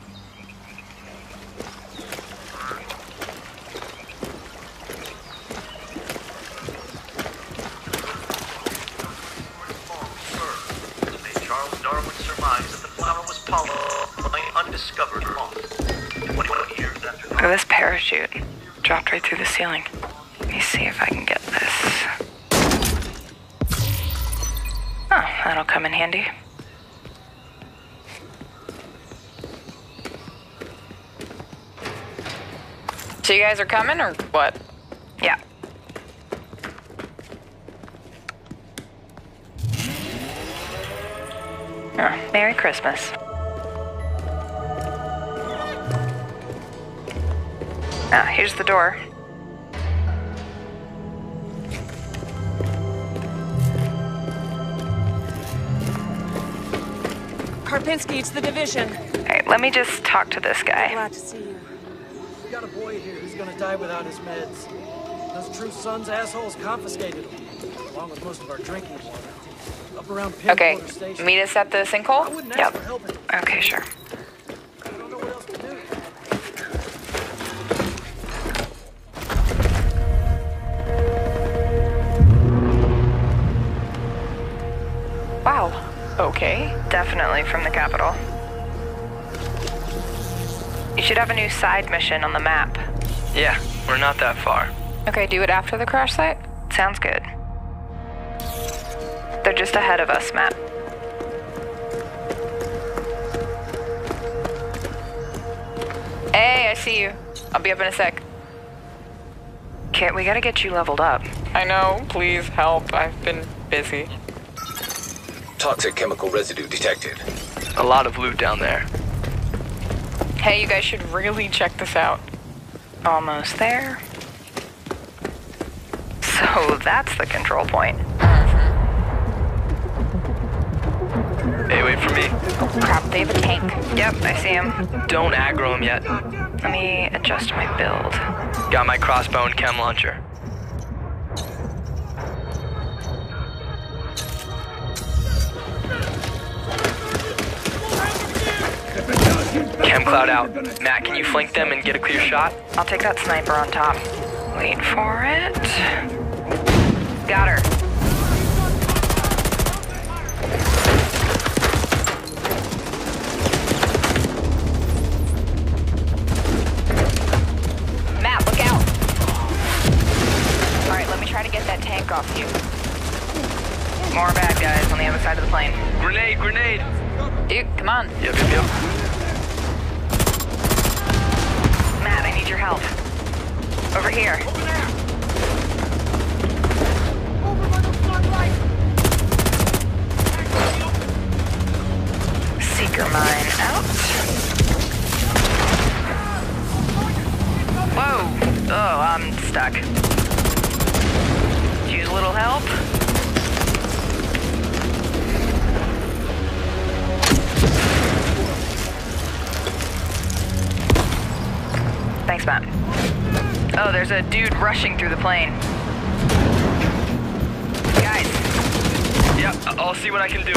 Charles Darwin surmised that the flower was pollinated undiscovered moth. 21 years after Look at this parachute. Dropped right through the ceiling. Let me see if I can get this. Oh, that'll come in handy. So you guys are coming, or what? Yeah. Oh, Merry Christmas. Ah, here's the door. Karpinski, it's the Division. Alright, let me just talk to this guy. Glad to see you. We got a boy here who's gonna die without his meds. Those True Sons assholes confiscated him, along with most of our drinking water. Up around Okay, Pinwater Station. meet us at the sinkhole? wouldn't ask Yep. for help. Okay, sure. Wow. Okay. Definitely from the capital. You should have a new side mission on the map. Yeah, we're not that far. Okay, do it after the crash site? Sounds good. They're just ahead of us, Matt. Hey, I see you. I'll be up in a sec. Kit, we gotta get you leveled up. I know, please help. I've been busy. Toxic chemical residue detected. A lot of loot down there. Hey, you guys should really check this out. Almost there. So that's the control point. Hey, wait for me. Oh crap, they have a tank. Yep, I see him. Don't aggro him yet. Let me adjust my build. Got my crossbow and chem launcher. Chem cloud out. Matt, can you flank them and get a clear shot? I'll take that sniper on top. Wait for it. Got her. Matt, look out. Alright, let me try to get that tank off you. More bad guys on the other side of the plane. Grenade, grenade! Dude, come on. Yep. Matt, I need your help. Over here. Seeker mine out. Whoa! Oh, I'm stuck. Use a little help. Thanks, Matt. Oh, there's a dude rushing through the plane. Guys. Yep, I'll see what I can do.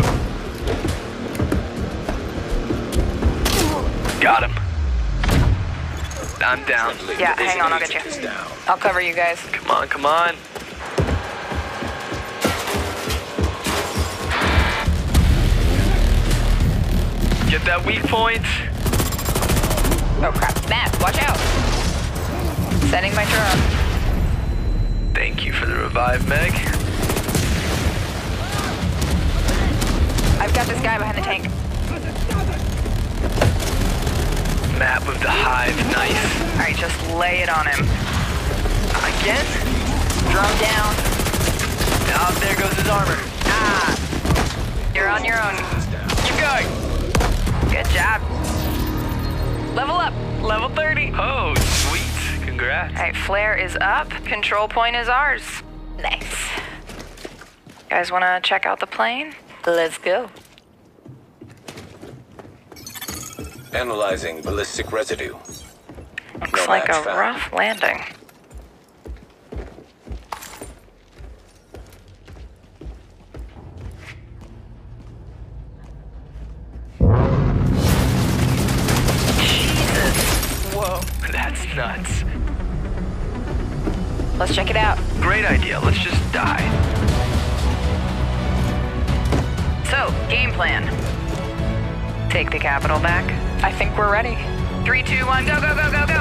Got him. I'm down. Yeah, hang on, I'll get you. I'll cover you guys. Come on, come on. Get that weak point. Oh crap, Matt, watch out! Sending my drone. Thank you for the revive, Meg. I've got this guy behind the tank. Matt with the hive knife. Alright, just lay it on him. Again? Drone down. Ah, there goes his armor. Ah! You're on your own. Keep going. Good job. Level up. Level 30. Oh, sweet. Congrats. Alright, flare is up. Control point is ours. Nice. Guys wanna check out the plane? Let's go. Analyzing ballistic residue. Looks like a rough landing. Whoa, that's nuts. Let's check it out. Great idea. Let's just die. So, game plan. Take the capital back. I think we're ready. 3, 2, 1, go, go, go, go, go!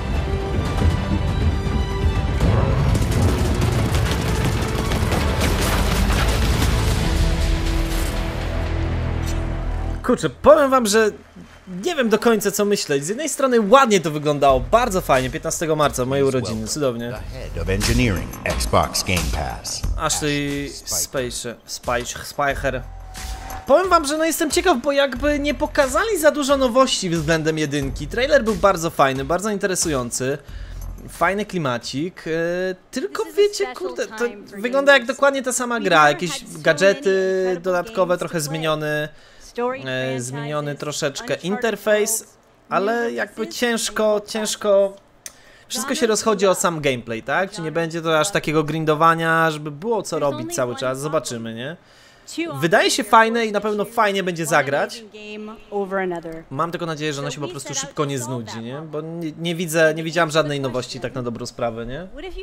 Kurczę, powiem wam, że nie wiem do końca co myśleć. Z jednej strony ładnie to wyglądało, bardzo fajnie, 15 marca, moje urodziny, cudownie. Of engineering, Xbox Game Pass. Ashley Speicher. Powiem wam, że no jestem ciekaw, bo jakby nie pokazali za dużo nowości względem jedynki. Trailer był bardzo fajny, bardzo interesujący. Fajny klimacik, tylko wiecie, kurde, to wygląda jak dokładnie ta sama gra. Jakieś gadżety dodatkowe, trochę zmieniony troszeczkę interfejs, ale jakby ciężko, wszystko się rozchodzi o sam gameplay, tak? Czy nie będzie to aż takiego grindowania, żeby było co robić cały czas, zobaczymy, nie? Wydaje się fajne i na pewno fajnie będzie zagrać. Mam tylko nadzieję, że ono się po prostu szybko nie znudzi, nie? Bo nie widziałam żadnej nowości tak na dobrą sprawę, nie?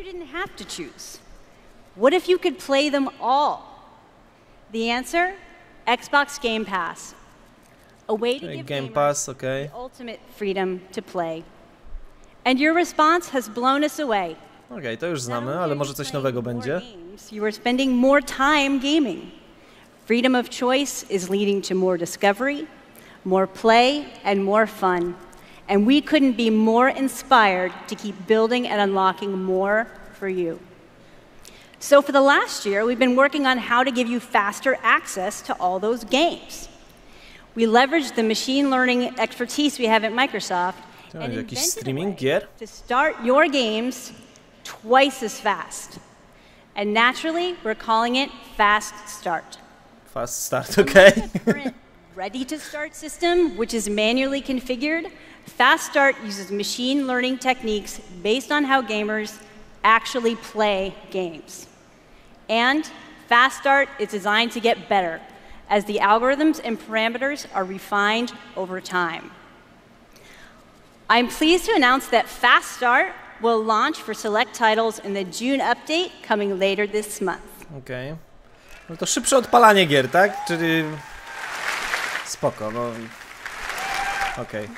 What if you could play them all? The answer? Xbox Game Pass. A way to give Game Pass, okay. the ultimate freedom to play. And your response has blown us away. Okej, to już znamy, ale może coś nowego będzie. You are spending more time gaming. Freedom of choice is leading to more discovery, more play, and more fun. And we couldn't be more inspired to keep building and unlocking more for you. So for the last year, we've been working on how to give you faster access to all those games. We leveraged the machine learning expertise we have at Microsoft and invented to start your games twice as fast. And naturally, we're calling it Fast Start. Fast Start, okay. Ready to Start system, which is manually configured, Fast Start uses machine learning techniques based on how gamers actually play games. And Fast Start is designed to get better as the algorithms and parameters are refined over time. I'm pleased to announce that Fast Start will launch for select titles in the June update coming later this month. Okej. No to szybsze odpalanie gier, tak? Czyli... Spoko, no... Okej.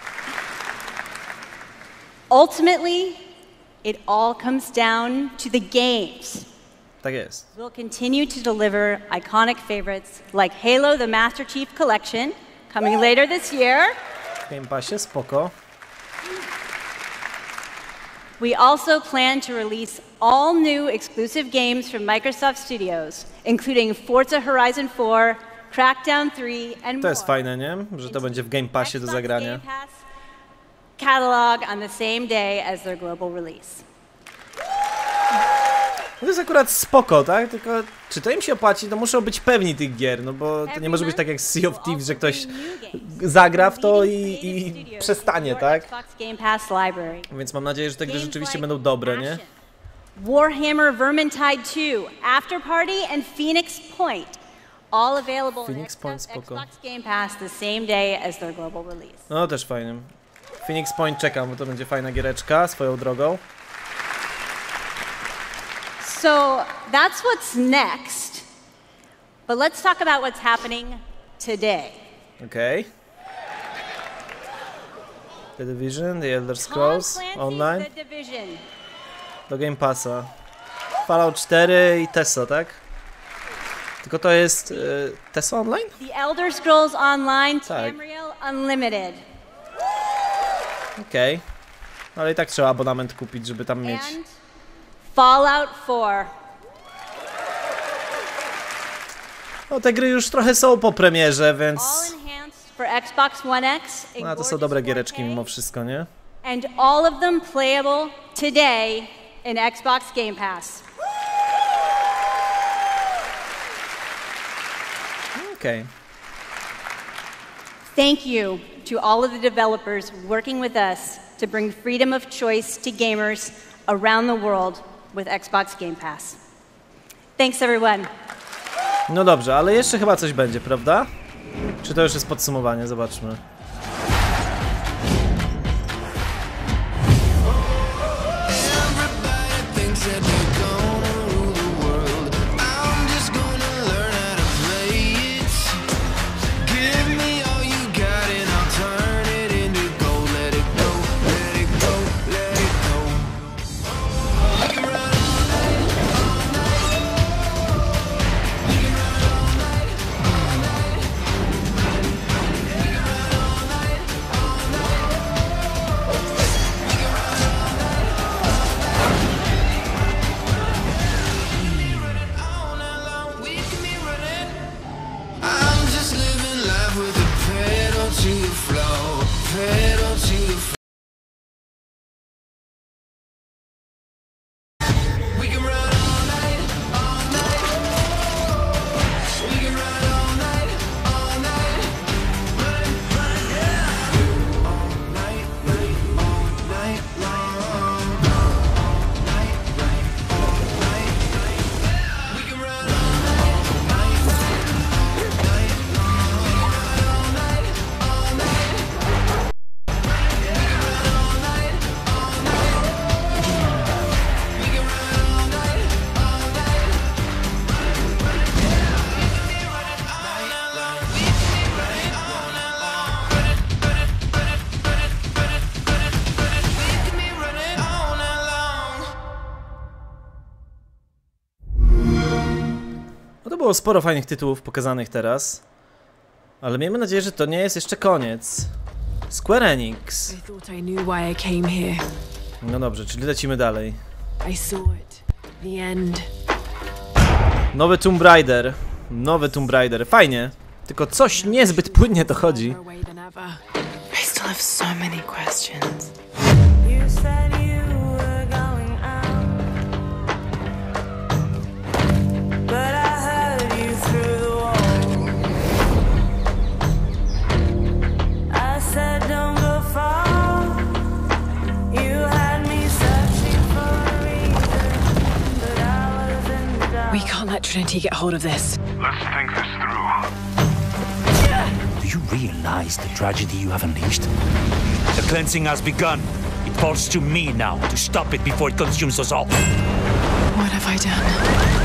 Ultimately, it all comes down to the games. Tak jest. We'll continue to deliver iconic favorites like Halo the Master Chief Collection, coming later this year. W Game Passie, spoko. We also plan to release all new exclusive games from Microsoft Studios, including Forza Horizon 4, Crackdown 3, and To jest fajne, nie? Że to będzie w Game Passie do zagrania. Catalog on the same day as their global release. To jest akurat spoko, tak? Tylko czy to im się opłaci, to muszą być pewni tych gier, no bo to nie może być tak jak Sea of Thieves, że ktoś zagra w to i przestanie, tak? Więc mam nadzieję, że te gry rzeczywiście będą dobre, nie? Warhammer Vermintide 2, After Party and Phoenix Point. All available Phoenix Point, spoko. Xbox Game Pass the same day as their global release. No też fajnie. Phoenix Point czekam, bo to będzie fajna giereczka, swoją drogą. So that's what's next, but let's talk about what's happening today. Okej. The Division, The Elder Scrolls Online. Do Game Passa. Fallout 4 i Teso, tak? Tylko to jest Teso Online? The Elder Scrolls Online Tamriel Unlimited. Okej. Ale i tak trzeba abonament kupić, żeby tam mieć. And Fallout 4. No te gry już trochę są po premierze, więc... All enhanced for Xbox One X. No to są dobre giereczki mimo wszystko, nie? And all of them playable today in Xbox Game Pass. Okay. Thank you to all of the developers working with us to bring freedom of choice to gamers around the world with Xbox Game Pass. Thanks everyone. No dobrze, ale jeszcze chyba coś będzie, prawda? Czy to już jest podsumowanie? Zobaczmy. Było sporo fajnych tytułów pokazanych teraz, ale miejmy nadzieję, że to nie jest jeszcze koniec. Square Enix. No dobrze, czyli lecimy dalej. Nowy Tomb Raider. Nowy Tomb Raider. Fajnie, tylko coś niezbyt płynnie to chodzi. We can't let Trinity get hold of this. Let's think this through. Do you realize the tragedy you have unleashed? The cleansing has begun. It falls to me now to stop it before it consumes us all. What have I done?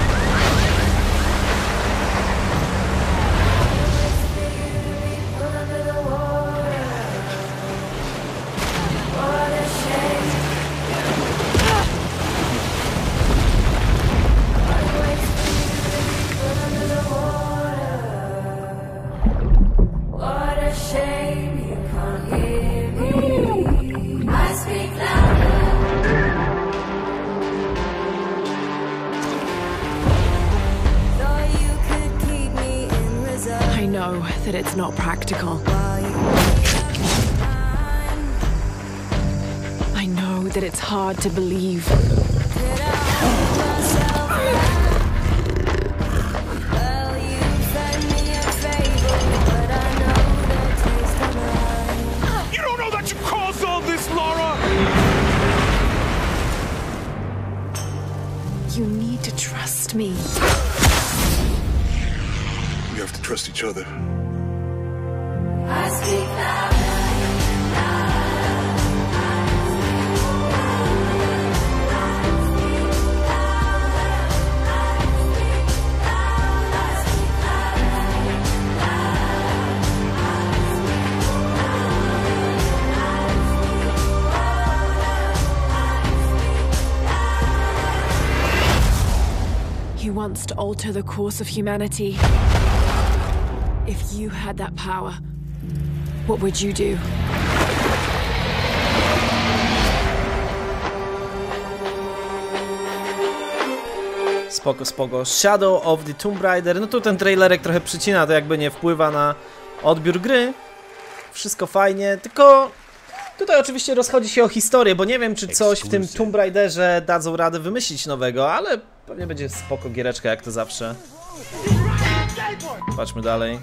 That it's not practical. I know that it's hard to believe. You don't know that you caused all this, Lara! You need to trust me. We have to trust each other. I speak loud. chance to alter the course of humanity. If you had that power, what would you do? Spoko, spoko. Shadow of the Tomb Raider. No tu ten trailerek trochę przycina, to jakby nie wpływa na odbiór gry. Wszystko fajnie, tylko tutaj oczywiście rozchodzi się o historię, bo nie wiem, czy coś w tym Tomb Raiderze dadzą radę wymyślić nowego, ale pewnie będzie spoko giereczka, jak to zawsze. Patrzmy dalej.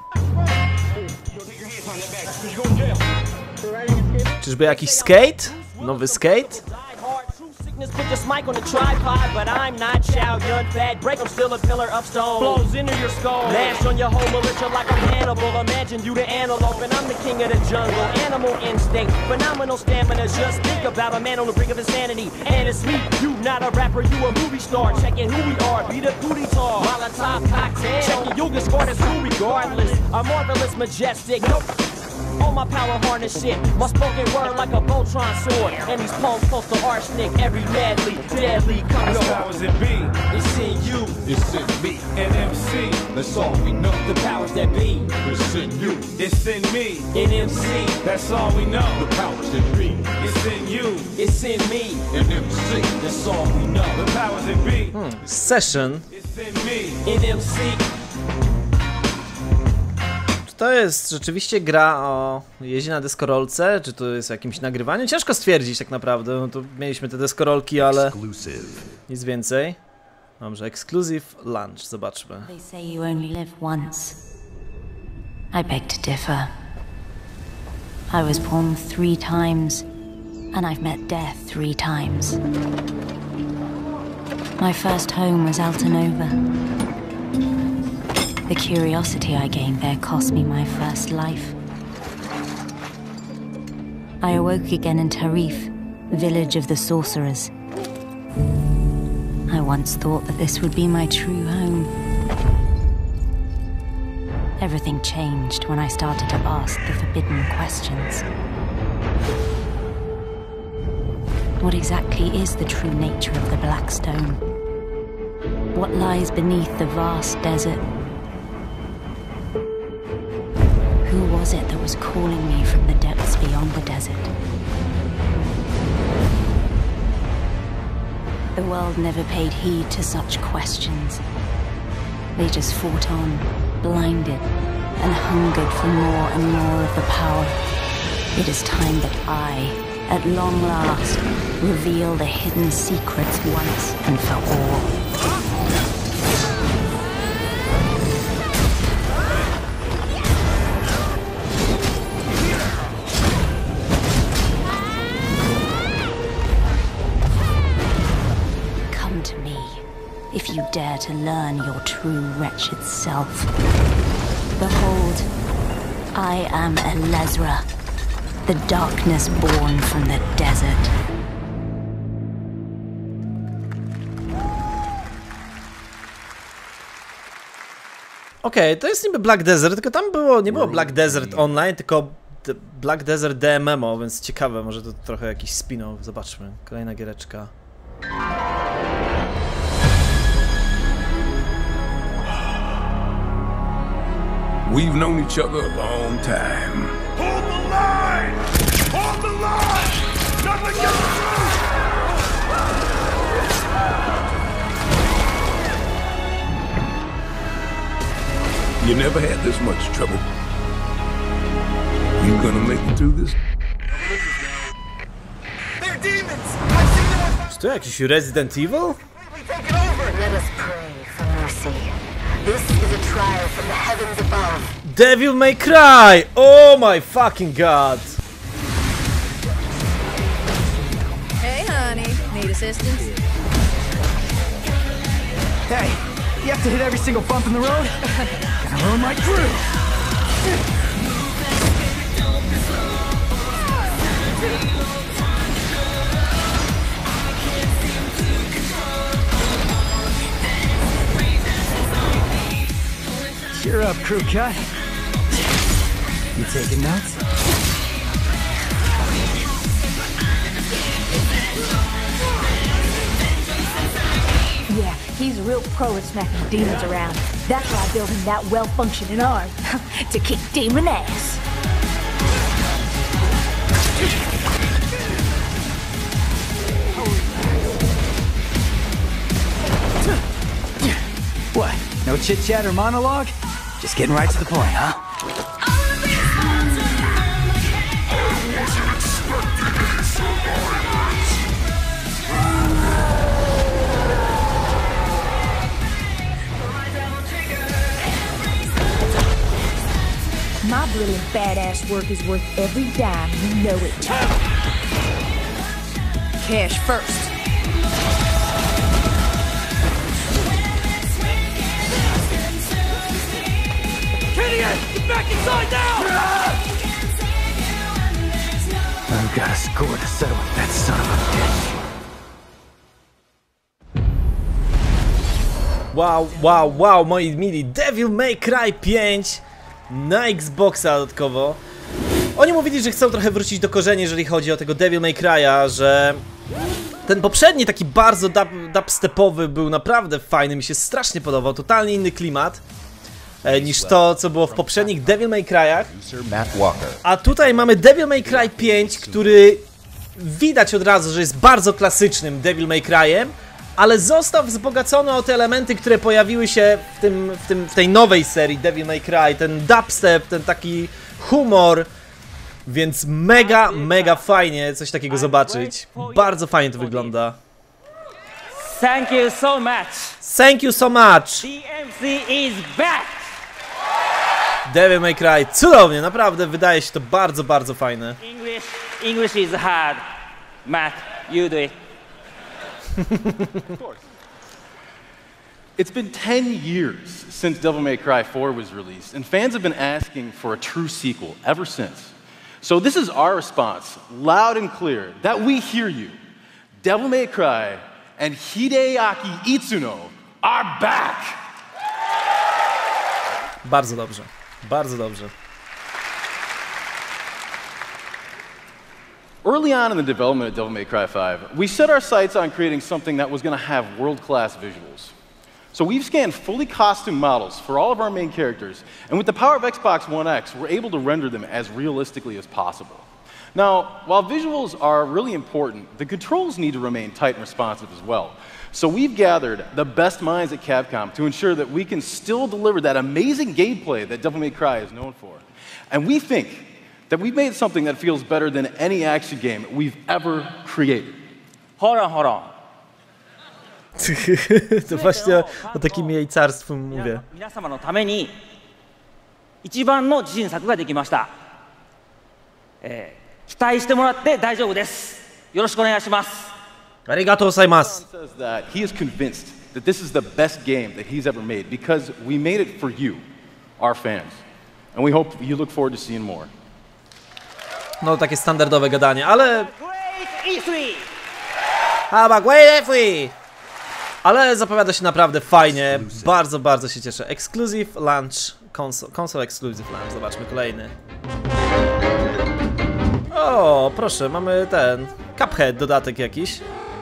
Czyżby jakiś skate? Nowy skate? Put this mic on the tripod, but I'm not Chow Yun Fat. Break, I'm still a pillar of stone. Blows into your skull. Mash on your whole militia like I'm Hannibal. Imagine you the antelope and I'm the king of the jungle. Animal instinct, phenomenal stamina. Just think about a man on the brink of insanity. And it's me, you not a rapper, you a movie star. Checking who we are, be the booty tall. Molotov cocktail. Checking you'll get scored as who regardless. A marvelous, majestic. Nope. All my power harness shit, my spoken word like a Voltron sword. And these poems close to arsenic, every madly, deadly comes on. Powers that be, it's in you, it's in me, and MC, that's all we know. The powers that be, it's in you, it's in me, and MC, that's all we know. The powers that be, it's in you, it's in me, and MC, that's all we know. The powers that be, Session, it's in me, and MC. To jest rzeczywiście gra o jeździe na deskorolce, czy to jest jakimś nagrywaniu? Ciężko stwierdzić tak naprawdę, no to mieliśmy te deskorolki, ale nic więcej. Dobrze, exclusive lunch, zobaczmy. They say you only live once. I beg to differ. I was born 3 times, and I've met death 3 times. My first home was Altanova. The curiosity I gained there cost me my first life. I awoke again in Tarif, village of the sorcerers. I once thought that this would be my true home. Everything changed when I started to ask the forbidden questions. What exactly is the true nature of the Black Stone? What lies beneath the vast desert? Who was it that was calling me from the depths beyond the desert? The world never paid heed to such questions. They just fought on, blinded, and hungered for more and more of the power. It is time that I, at long last, reveal the hidden secrets once and for all. If you dare to learn your true wretched self. Behold, I am Elezra, the darkness born from the desert. Okej, to jest niby Black Desert, tylko tam nie było Black Desert Online, tylko Black Desert DMMO, więc ciekawe, może to trochę jakiś spin-off. Zobaczmy, kolejna giereczka. We've known each other a long time. Hold the line! Hold the line! Nothing gets through! You never had this much trouble. You gonna make it through this? They're demons! I've seen them with Czy to jakiś Resident Evil? taken over! Let us pray for mercy. This is a trial from the heavens above. Devil May Cry! Oh my fucking god! Hey, honey. Need assistance? Hey, you have to hit every single bump in the road? Gonna ruin my crew! Cheer up, crew cut. You taking notes? Yeah, He's a real pro at smacking demons around. That's why I built him that well-functioning arm. To kick demon ass. What? No chit-chat or monologue? Just getting right to the point, huh? My brilliant badass work is worth every dime, you know it. Cash first. Get back inside now! I've got a score to settle with that son of a bitch. Wow, moi mili, Devil May Cry 5 na Xboxa dodatkowo. Oni mówili, że chcą trochę wrócić do korzeni, jeżeli chodzi o tego Devil May Cry'a, że ten poprzedni taki bardzo dubstepowy był naprawdę fajny, mi się strasznie podobał, totalnie inny klimat niż to, co było w poprzednich Devil May Cry'ach. A tutaj mamy Devil May Cry 5, który widać od razu, że jest bardzo klasycznym Devil May Cry'em, ale został wzbogacony o te elementy, które pojawiły się w tej nowej serii Devil May Cry. Ten dubstep, ten taki humor, więc mega fajnie coś takiego zobaczyć. Bardzo fajnie to wygląda. Thank you so much. Thank you so much. DMC is back. Devil May Cry, cudownie, naprawdę wydaje się to bardzo fajne. English is hard. Matt, you do it. Of course. It's been 10 years since Devil May Cry 4 was released, and fans have been asking for a true sequel ever since. So this is our response, loud and clear, that we hear you. Devil May Cry and Hideaki Itsuno are back! Bardzo dobrze, bardzo dobrze. Early on in the development of Devil May Cry 5, we set our sights on creating something that was going to have world-class visuals. So we've scanned fully costumed models for all of our main characters, and with the power of Xbox One X, we're able to render them as realistically as possible. Now, while visuals are really important, the controls need to remain tight and responsive as well. So we've gathered the best minds at Capcom to ensure that we can still deliver that amazing gameplay that Devil May Cry is known for. And we think that we've made something that feels better than any action game we've ever created. Hold on. To właśnie o takim jajcarstwu mówię. 皆様のために一番の自信作ができました。期待してもらって大丈夫です。よろしくお願いします。 Arigatou gozaimasu. Says that he is convinced that this is the best game that he's ever made because we made it for you, our fans. And we hope you look forward to seeing more. No takie standardowe gadanie, ale... Ale zapowiada się naprawdę fajnie, bardzo się cieszę. Exclusive launch, console exclusive launch, zobaczmy kolejny. O, proszę, mamy ten Cuphead dodatek jakiś.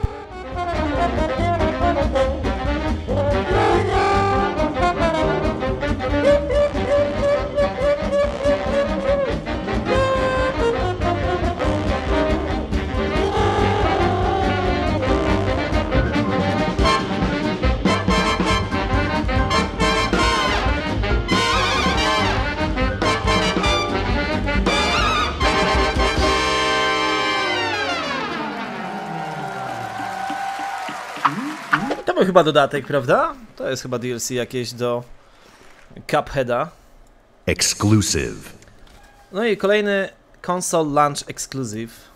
To był chyba dodatek, prawda? To jest chyba DLC jakieś do Cupheada. Exclusive. No i kolejny console launch exclusive.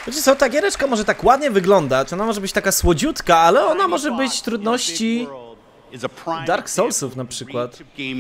Wiecie co, ta giereczka może tak ładnie wyglądać, ona może być taka słodziutka, ale ona może być trudności Dark Soulsów na przykład.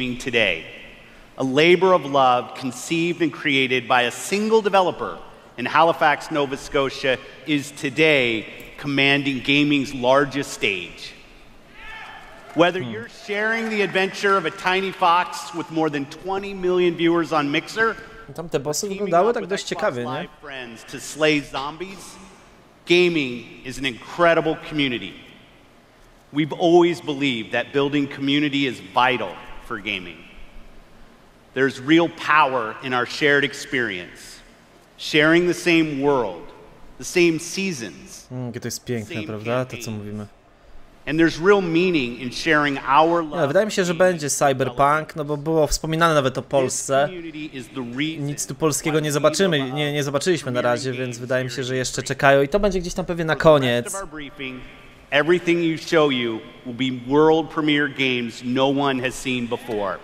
A labor of love conceived and created by a single developer in Halifax, Nova Scotia is today commanding gaming's largest stage. Whether you're sharing the adventure of a tiny fox with more than 20 million viewers on Mixer, tam te bossy wyglądały tak dość ciekawie, nie? To slay zombies, gaming is an incredible community. We've always believed that building community is vital for gaming. There's real power in our shared experience, sharing the same world, the same seasons. To jest piękne, prawda? To co mówimy. And there's real meaning in sharing our love. Wydaje mi się, że będzie Cyberpunk, no bo było wspominane nawet o Polsce. Nic tu polskiego nie zobaczymy, nie zobaczyliśmy na razie, więc wydaje mi się, że jeszcze czekają i to będzie gdzieś tam pewnie na koniec. Everything you show you will be world premiere games no one has seen before.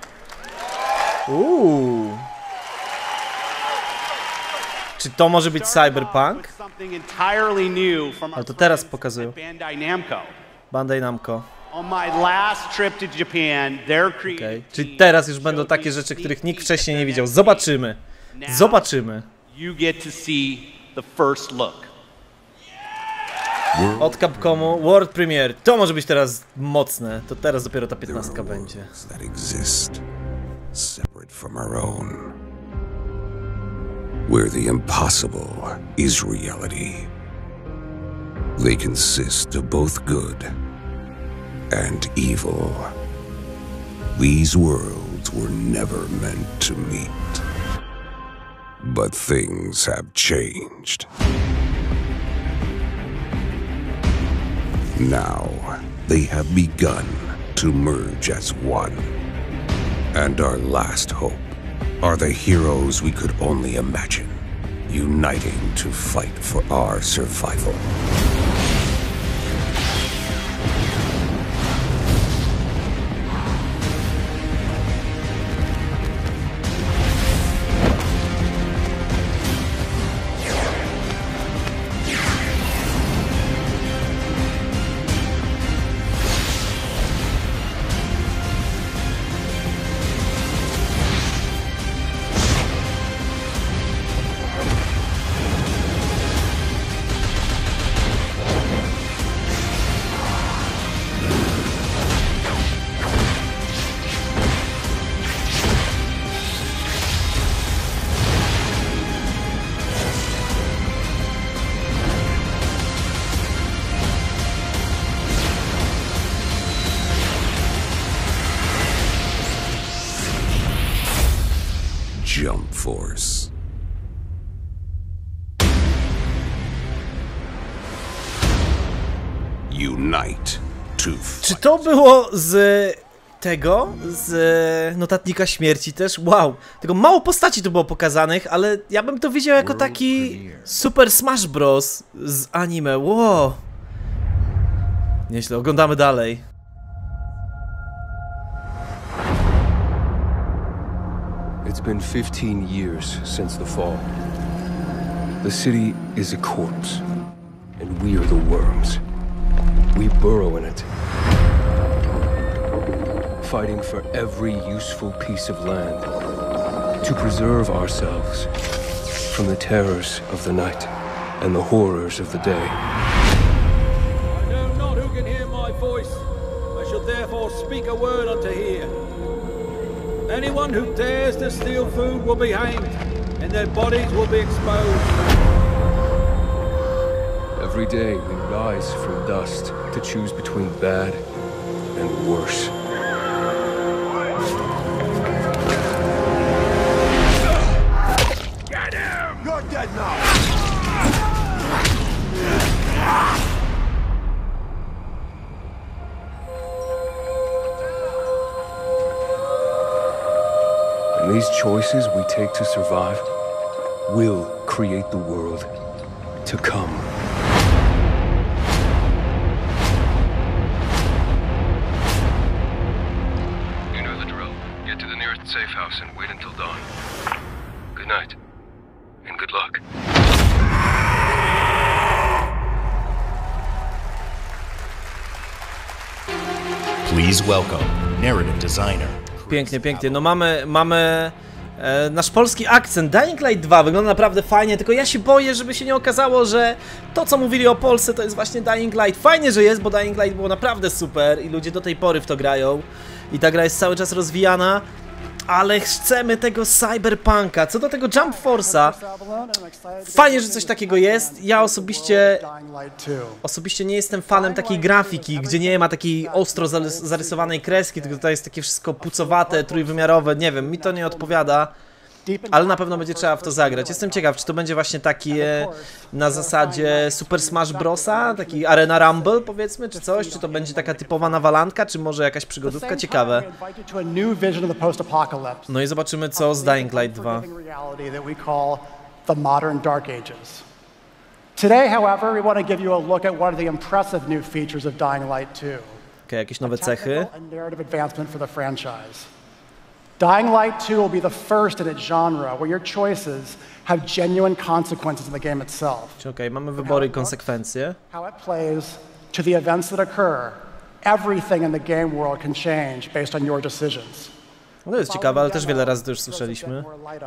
Czy to może być Cyberpunk? Ale to teraz pokazują. Bandai Namco. Okay. Czyli teraz już będą takie rzeczy, których nikt wcześniej nie widział. Zobaczymy. Zobaczymy. Od Capcomu World Premiere. To może być teraz mocne. To teraz dopiero ta 15 będzie. Separate from our own, where the impossible is reality. They consist of both good and evil. These worlds were never meant to meet, but things have changed. Now they have begun to merge as one. And our last hope are the heroes we could only imagine, uniting to fight for our survival. Jump Force. Unite to fight. Czy to było z tego? Z notatnika śmierci też? Wow, tego mało postaci tu było pokazanych, ale ja bym to widział jako taki Super Smash Bros. Z anime. Wow. Nieźle, oglądamy dalej. It's been 15 years since the fall. The city is a corpse, and we are the worms. We burrow in it, fighting for every useful piece of land to preserve ourselves from the terrors of the night and the horrors of the day. I know not who can hear my voice. I shall therefore speak a word unto here. Anyone who dares to steal food will be hanged, and their bodies will be exposed. Every day we rise from dust to choose between bad and worse. Get him! You're dead now! And these choices we take to survive will create the world to come. You know the drill. Get to the nearest safe house and wait until dawn. Good night, and good luck. Please welcome narrative designer. Pięknie, pięknie. No mamy nasz polski akcent. Dying Light 2 wygląda naprawdę fajnie, tylko ja się boję, żeby się nie okazało, że to, co mówili o Polsce, to jest właśnie Dying Light. Fajnie, że jest, bo Dying Light było naprawdę super i ludzie do tej pory w to grają. I ta gra jest cały czas rozwijana, ale chcemy tego cyberpunka. Co do tego Jump Force'a, fajnie, że coś takiego jest. Ja osobiście nie jestem fanem takiej grafiki, gdzie nie ma takiej ostro zarysowanej kreski, tylko to jest takie wszystko pucowate, trójwymiarowe. Nie wiem, mi to nie odpowiada, ale na pewno będzie trzeba w to zagrać. Jestem ciekaw, czy to będzie właśnie taki na zasadzie Super Smash Brosa, taki Arena Rumble powiedzmy, czy coś, czy to będzie taka typowa nawalanka, czy może jakaś przygodówka, ciekawe. No i zobaczymy, co z Dying Light 2. Today, however, we want to give you a look at one of the impressive new features of Dying Light 2. Okay, jakieś nowe cechy. Narrative advancement for the franchise. Dying Light 2 will be the first in its genre where your choices have genuine consequences in the game itself. Okay, mamy wybory i konsekwencje. How it plays to the events that occur. Everything in the game world can change based on your decisions. No to jest ciekawe, ale też wiele razy to już słyszeliśmy.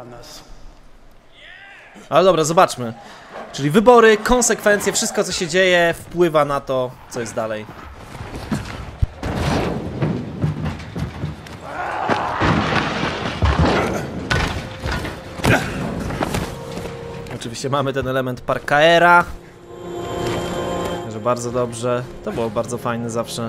Ale dobra, zobaczmy. Czyli wybory, konsekwencje, wszystko co się dzieje wpływa na to, co jest dalej. Oczywiście mamy ten element parkaera. Że bardzo dobrze. To było bardzo fajne zawsze.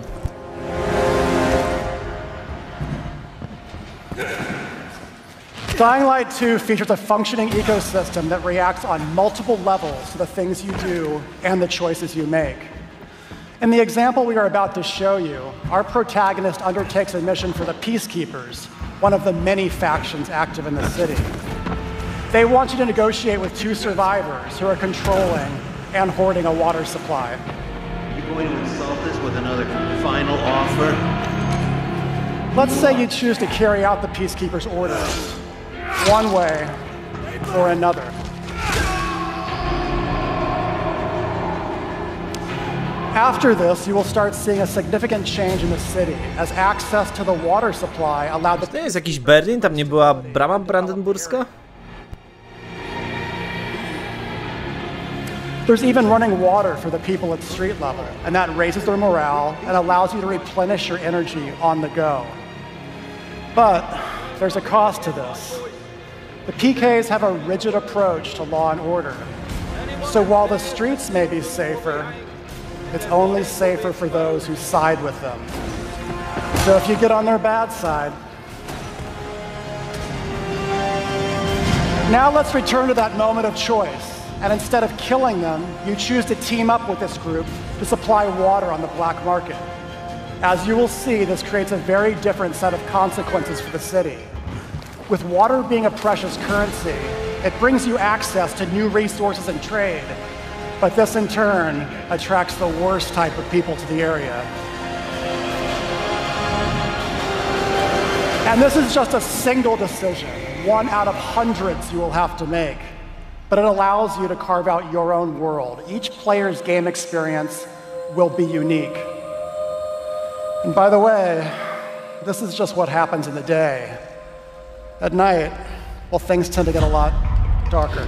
Dying Light 2 features a functioning ecosystem that reacts on multiple levels to the things you do and the choices you make. In the example we are about to show you, our protagonist undertakes a mission for the Peacekeepers, one of the many factions active in the city. They want you to negotiate with two survivors who are controlling and hoarding a water supply. Are you going to insult us with another final offer? Let's say you choose to carry out the Peacekeepers' orders, one way or another. After this, you will start seeing a significant change in the city, as access to the water supply allowed the... To jest jakiś Berlin? Tam nie była brama brandenburska? There's even running water for the people at street level, and that raises their morale and allows you to replenish your energy on the go. But there's a cost to this. The PKs have a rigid approach to law and order. So while the streets may be safer, it's only safer for those who side with them. So if you get on their bad side... Now let's return to that moment of choice. And instead of killing them, you choose to team up with this group to supply water on the black market. As you will see, this creates a very different set of consequences for the city. With water being a precious currency, it brings you access to new resources and trade, but this in turn attracts the worst type of people to the area. And this is just a single decision, one out of hundreds you will have to make. But it allows you to carve out your own world. Each player's game experience will be unique. And by the way, this is just what happens in the day. At night, well, things tend to get a lot darker.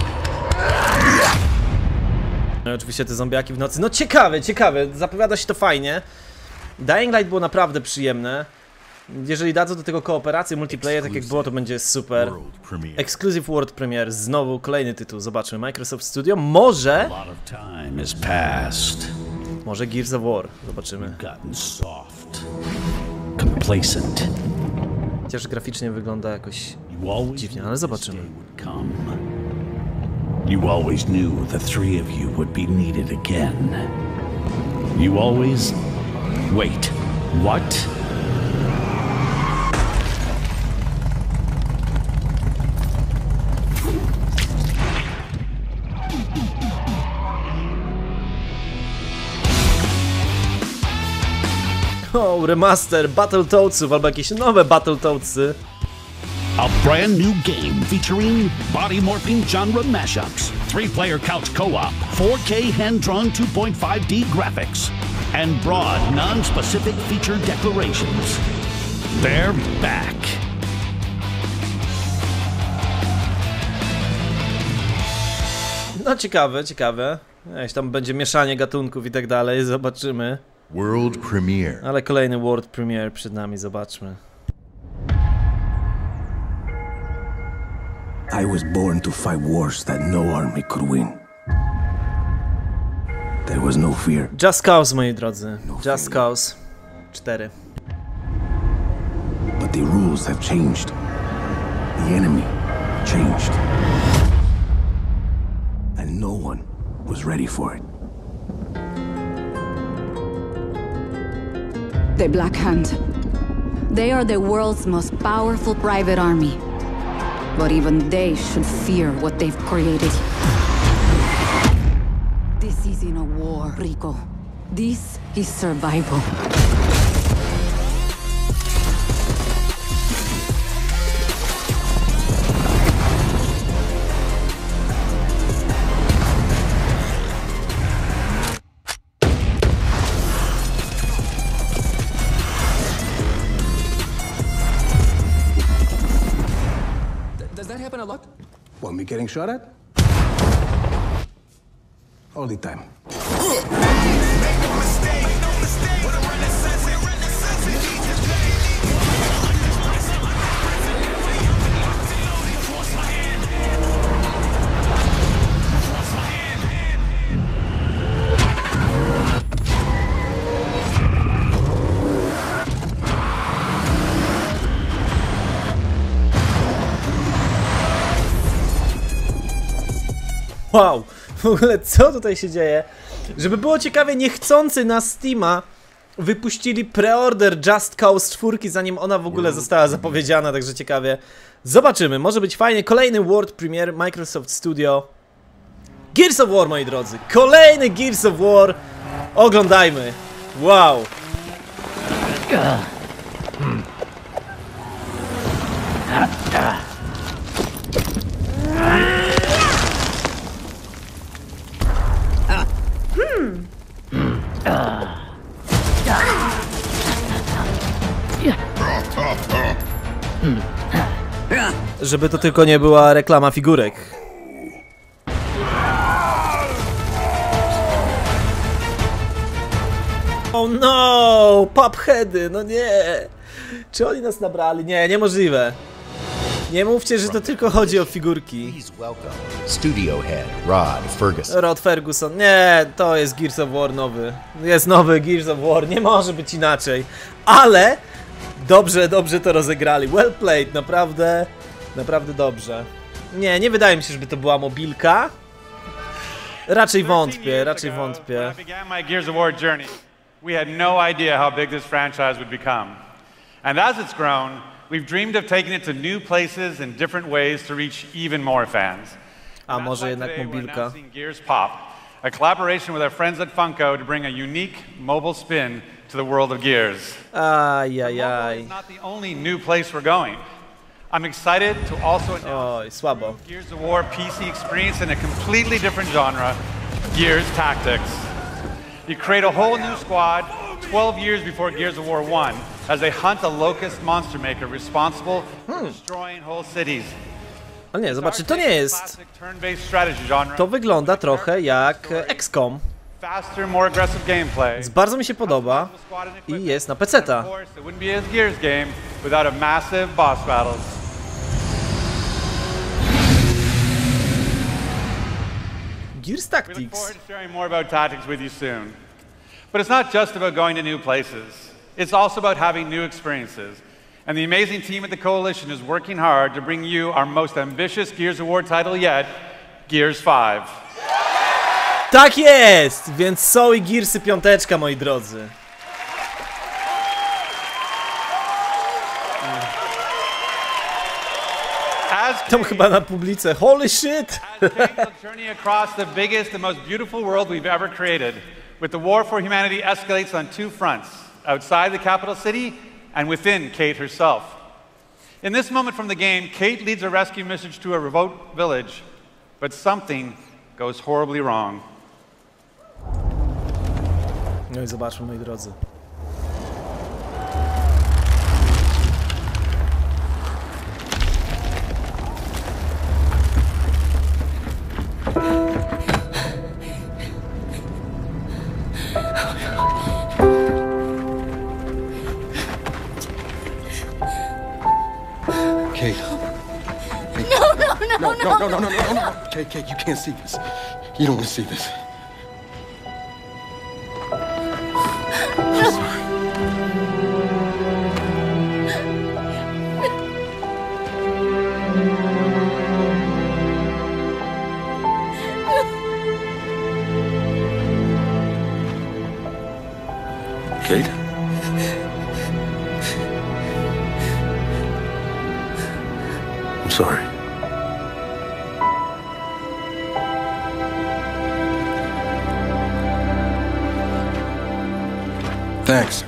No oczywiście te zombiaki w nocy. No ciekawe, ciekawe. Zapowiada się to fajnie. Dying Light było naprawdę przyjemne. Jeżeli dadzą do tego kooperację, multiplayer, tak jak było, to będzie super. Exclusive World Premiere, znowu kolejny tytuł, zobaczmy. Microsoft Studio, może Gears of War, zobaczymy. Chociaż graficznie wygląda jakoś dziwnie, ale zobaczymy. You always knew the three of you would be needed again. You always... Wait, what? O, remaster Battletoadsów albo jakieś nowe Battletoadsy. A brand new game featuring body morphing genre mashups, 3-player couch co-op, 4K hand-drawn 2.5D graphics, and broad, non-specific feature declarations. They're back. No ciekawe, ciekawe. Jeśli tam będzie mieszanie gatunków i tak dalej, zobaczymy. World Premiere. Ale kolejny World Premiere przed nami, zobaczmy. I was born to fight wars that no army could win. There was no fear. Just Cause, moi drodzy. Just Cause 4. But the rules have changed. The enemy changed. And no one was ready for it. The Black Hand. They are the world's most powerful private army. But even they should fear what they've created. This isn't a war, Rico. This is survival. Does that happen a lot? Want me getting shot at? All the time. Wow, w ogóle co tutaj się dzieje? Żeby było ciekawie, niechcący na Steama wypuścili preorder Just Cause 4, zanim ona w ogóle została zapowiedziana, także ciekawie. Zobaczymy, może być fajnie. Kolejny World Premiere, Microsoft Studio. Gears of War, moi drodzy. Kolejny Gears of War. Oglądajmy. Wow. Żeby to tylko nie była reklama figurek. Oh no! Popheady, no nie! Czy oni nas nabrali? Nie, niemożliwe. Nie mówcie, że to tylko chodzi o figurki. Studio head Rod Ferguson. Rod Ferguson. Nie, to jest Gears of War nowy. Jest nowy Gears of War, nie może być inaczej. Ale dobrze to rozegrali. Well played, naprawdę dobrze. Nie wydaje mi się, żeby to była mobilka. Raczej wątpię. When I began my Gears of War journey, we had no idea how big this franchise would become. And as it's grown, we've dreamed of taking it to new places and different ways to reach even more fans. A może jednak mobilka. Gears Pop, a collaboration with our friends at Funko to bring a unique mobile spin to the world of Gears. Ajajaj. It's not the only new place we're going. I'm excited to also announce Gears of War PC experience in a completely different genre, Gears Tactics. You create a whole new squad 12 years before Gears of War 1 as they hunt a locust monster maker responsible for destroying whole cities. Ale nie, zobaczcie, to nie jest. To wygląda trochę jak XCOM. Faster, more aggressive gameplay. Więc bardzo mi się podoba i jest na PC-ta. It wouldn't be a Gears game without a massive boss battles. Gears We look Tactics. forward to sharing more about Tactics with you soon. But it's not just about going to new places. It's also about having new experiences. And the amazing team at the Coalition is working hard to bring you our most ambitious Gears of War title yet, Gears 5. Tak jest! Więc są i Gearsy 5, moi drodzy. Tam chyba na publice. Holy shit! Journey across the biggest and most beautiful world we've ever created, with the war for humanity escalates on two fronts, outside the capital city and within Kate herself. In this moment from the game, Kate leads a rescue mission to a remote village, but something goes horribly wrong. No i zobaczmy, moi drodzy. No. Kate, you can't see this. You don't want to see this. I'm sorry. Kate? I'm sorry. Thanks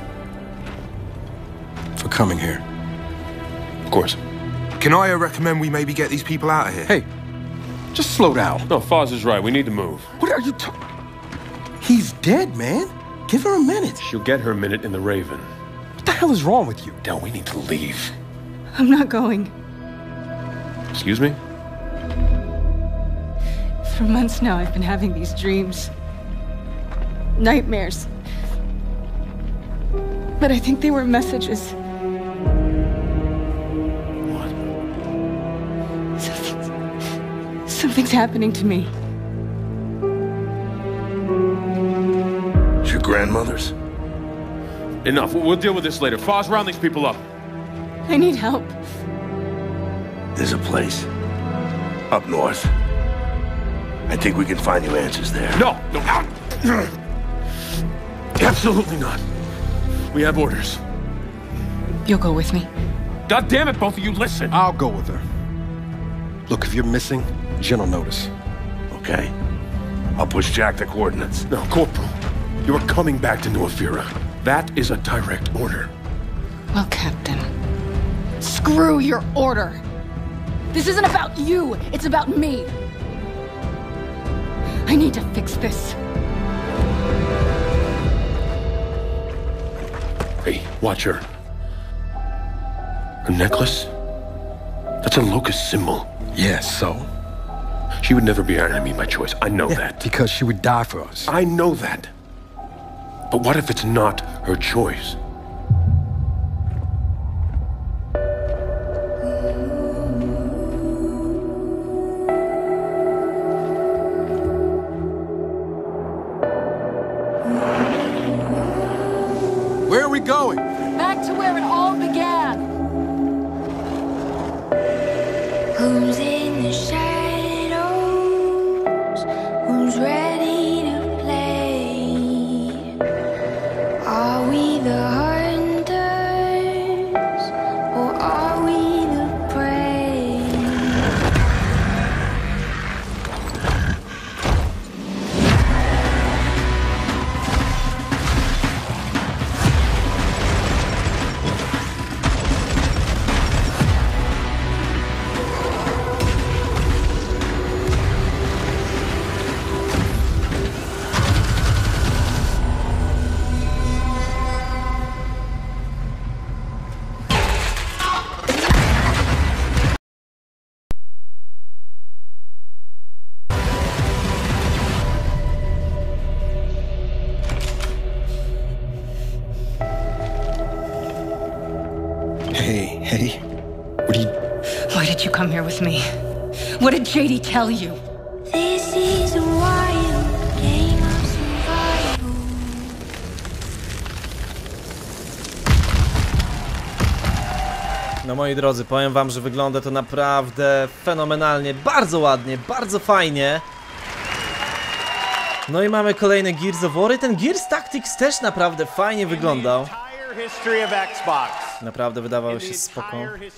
for coming here. Of course. Can I recommend we maybe get these people out of here? Hey, just slow down. No, Foz is right. We need to move. What are you talking? He's dead, man. Give her a minute. She'll get her minute in the Raven. What the hell is wrong with you? Del, we need to leave. I'm not going. Excuse me? For months now, I've been having these dreams. Nightmares. But I think they were messages. What? Something's happening to me. It's your grandmother's? Enough. We'll deal with this later. Foz, round these people up. I need help. There's a place up north. I think we can find you answers there. No. Absolutely not. We have orders. You'll go with me. God damn it, both of you, listen. I'll go with her. Look, if you're missing, Jen will notice. Okay. I'll push Jack the coordinates. No, Corporal. You are coming back to New Ephyra. That is a direct order. Well, Captain, screw your order. This isn't about you. It's about me. I need to fix this. Hey, watch her. Her necklace? That's a locust symbol. Yeah, so? She would never be our enemy by choice. I know that. Because she would die for us. I know that. But what if it's not her choice? Where are we going? Back to where it all began. Who's in the shadows? Who's ready to play? Are we the hunters or are we the prey? Hey, what are you... Why did you come here with me? What did JD tell you? This is a wild game of survival. No moi drodzy, powiem wam, że wygląda to naprawdę fenomenalnie, bardzo ładnie, bardzo fajnie. No i mamy kolejne Gears of War. Ten Gears Tactics też naprawdę fajnie wyglądał. Naprawdę wydawał się spoko.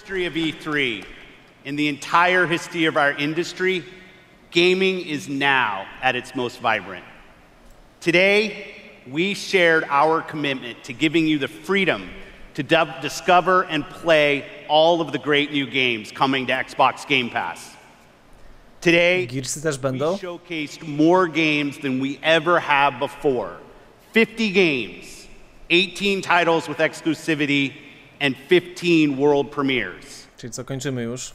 In the entire history of our industry, gaming is now at its most vibrant. Today, we shared our commitment to giving you the freedom to discover and play all of the great new games coming to Xbox Game Pass. Today, Gearsy też będą? we showcased more games than we ever have before. 50 games, 18 titles with exclusivity, and 15 world premieres. Czyli co, kończymy już?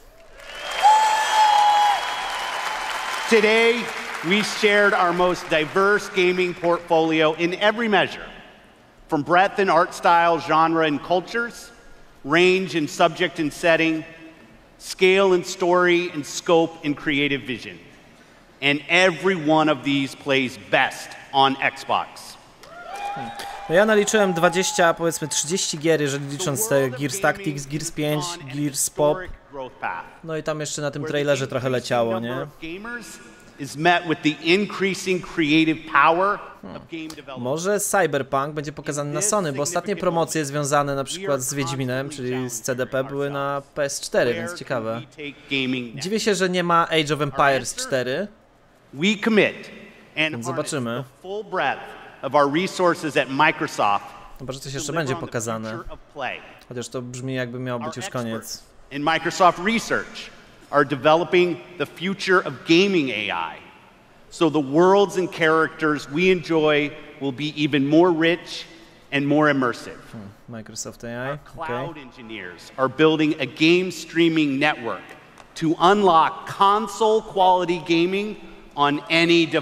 Today, we shared our most diverse gaming portfolio in every measure, from breadth in art style, genre, and cultures, range in subject and setting, scale and story, and scope and creative vision. And every one of these plays best on Xbox. No ja naliczyłem 20, powiedzmy 30 gier, jeżeli licząc te Gears Tactics, Gears 5, Gears Pop. No i tam jeszcze na tym trailerze trochę leciało, nie? Może Cyberpunk będzie pokazany na Sony, bo ostatnie promocje związane na przykład z Wiedźminem, czyli z CDP, były na PS4, więc ciekawe. Dziwię się, że nie ma Age of Empires 4. Więc zobaczymy. Chyba, że coś jeszcze będzie pokazane. Chociaż to brzmi, jakby miał być już koniec. In Microsoft Research are developing the future of gaming AI. So the worlds and characters we enjoy will be even more rich and more immersive. Microsoft AI. Cloud engineers are building a game streaming network to unlock console quality gaming on any device.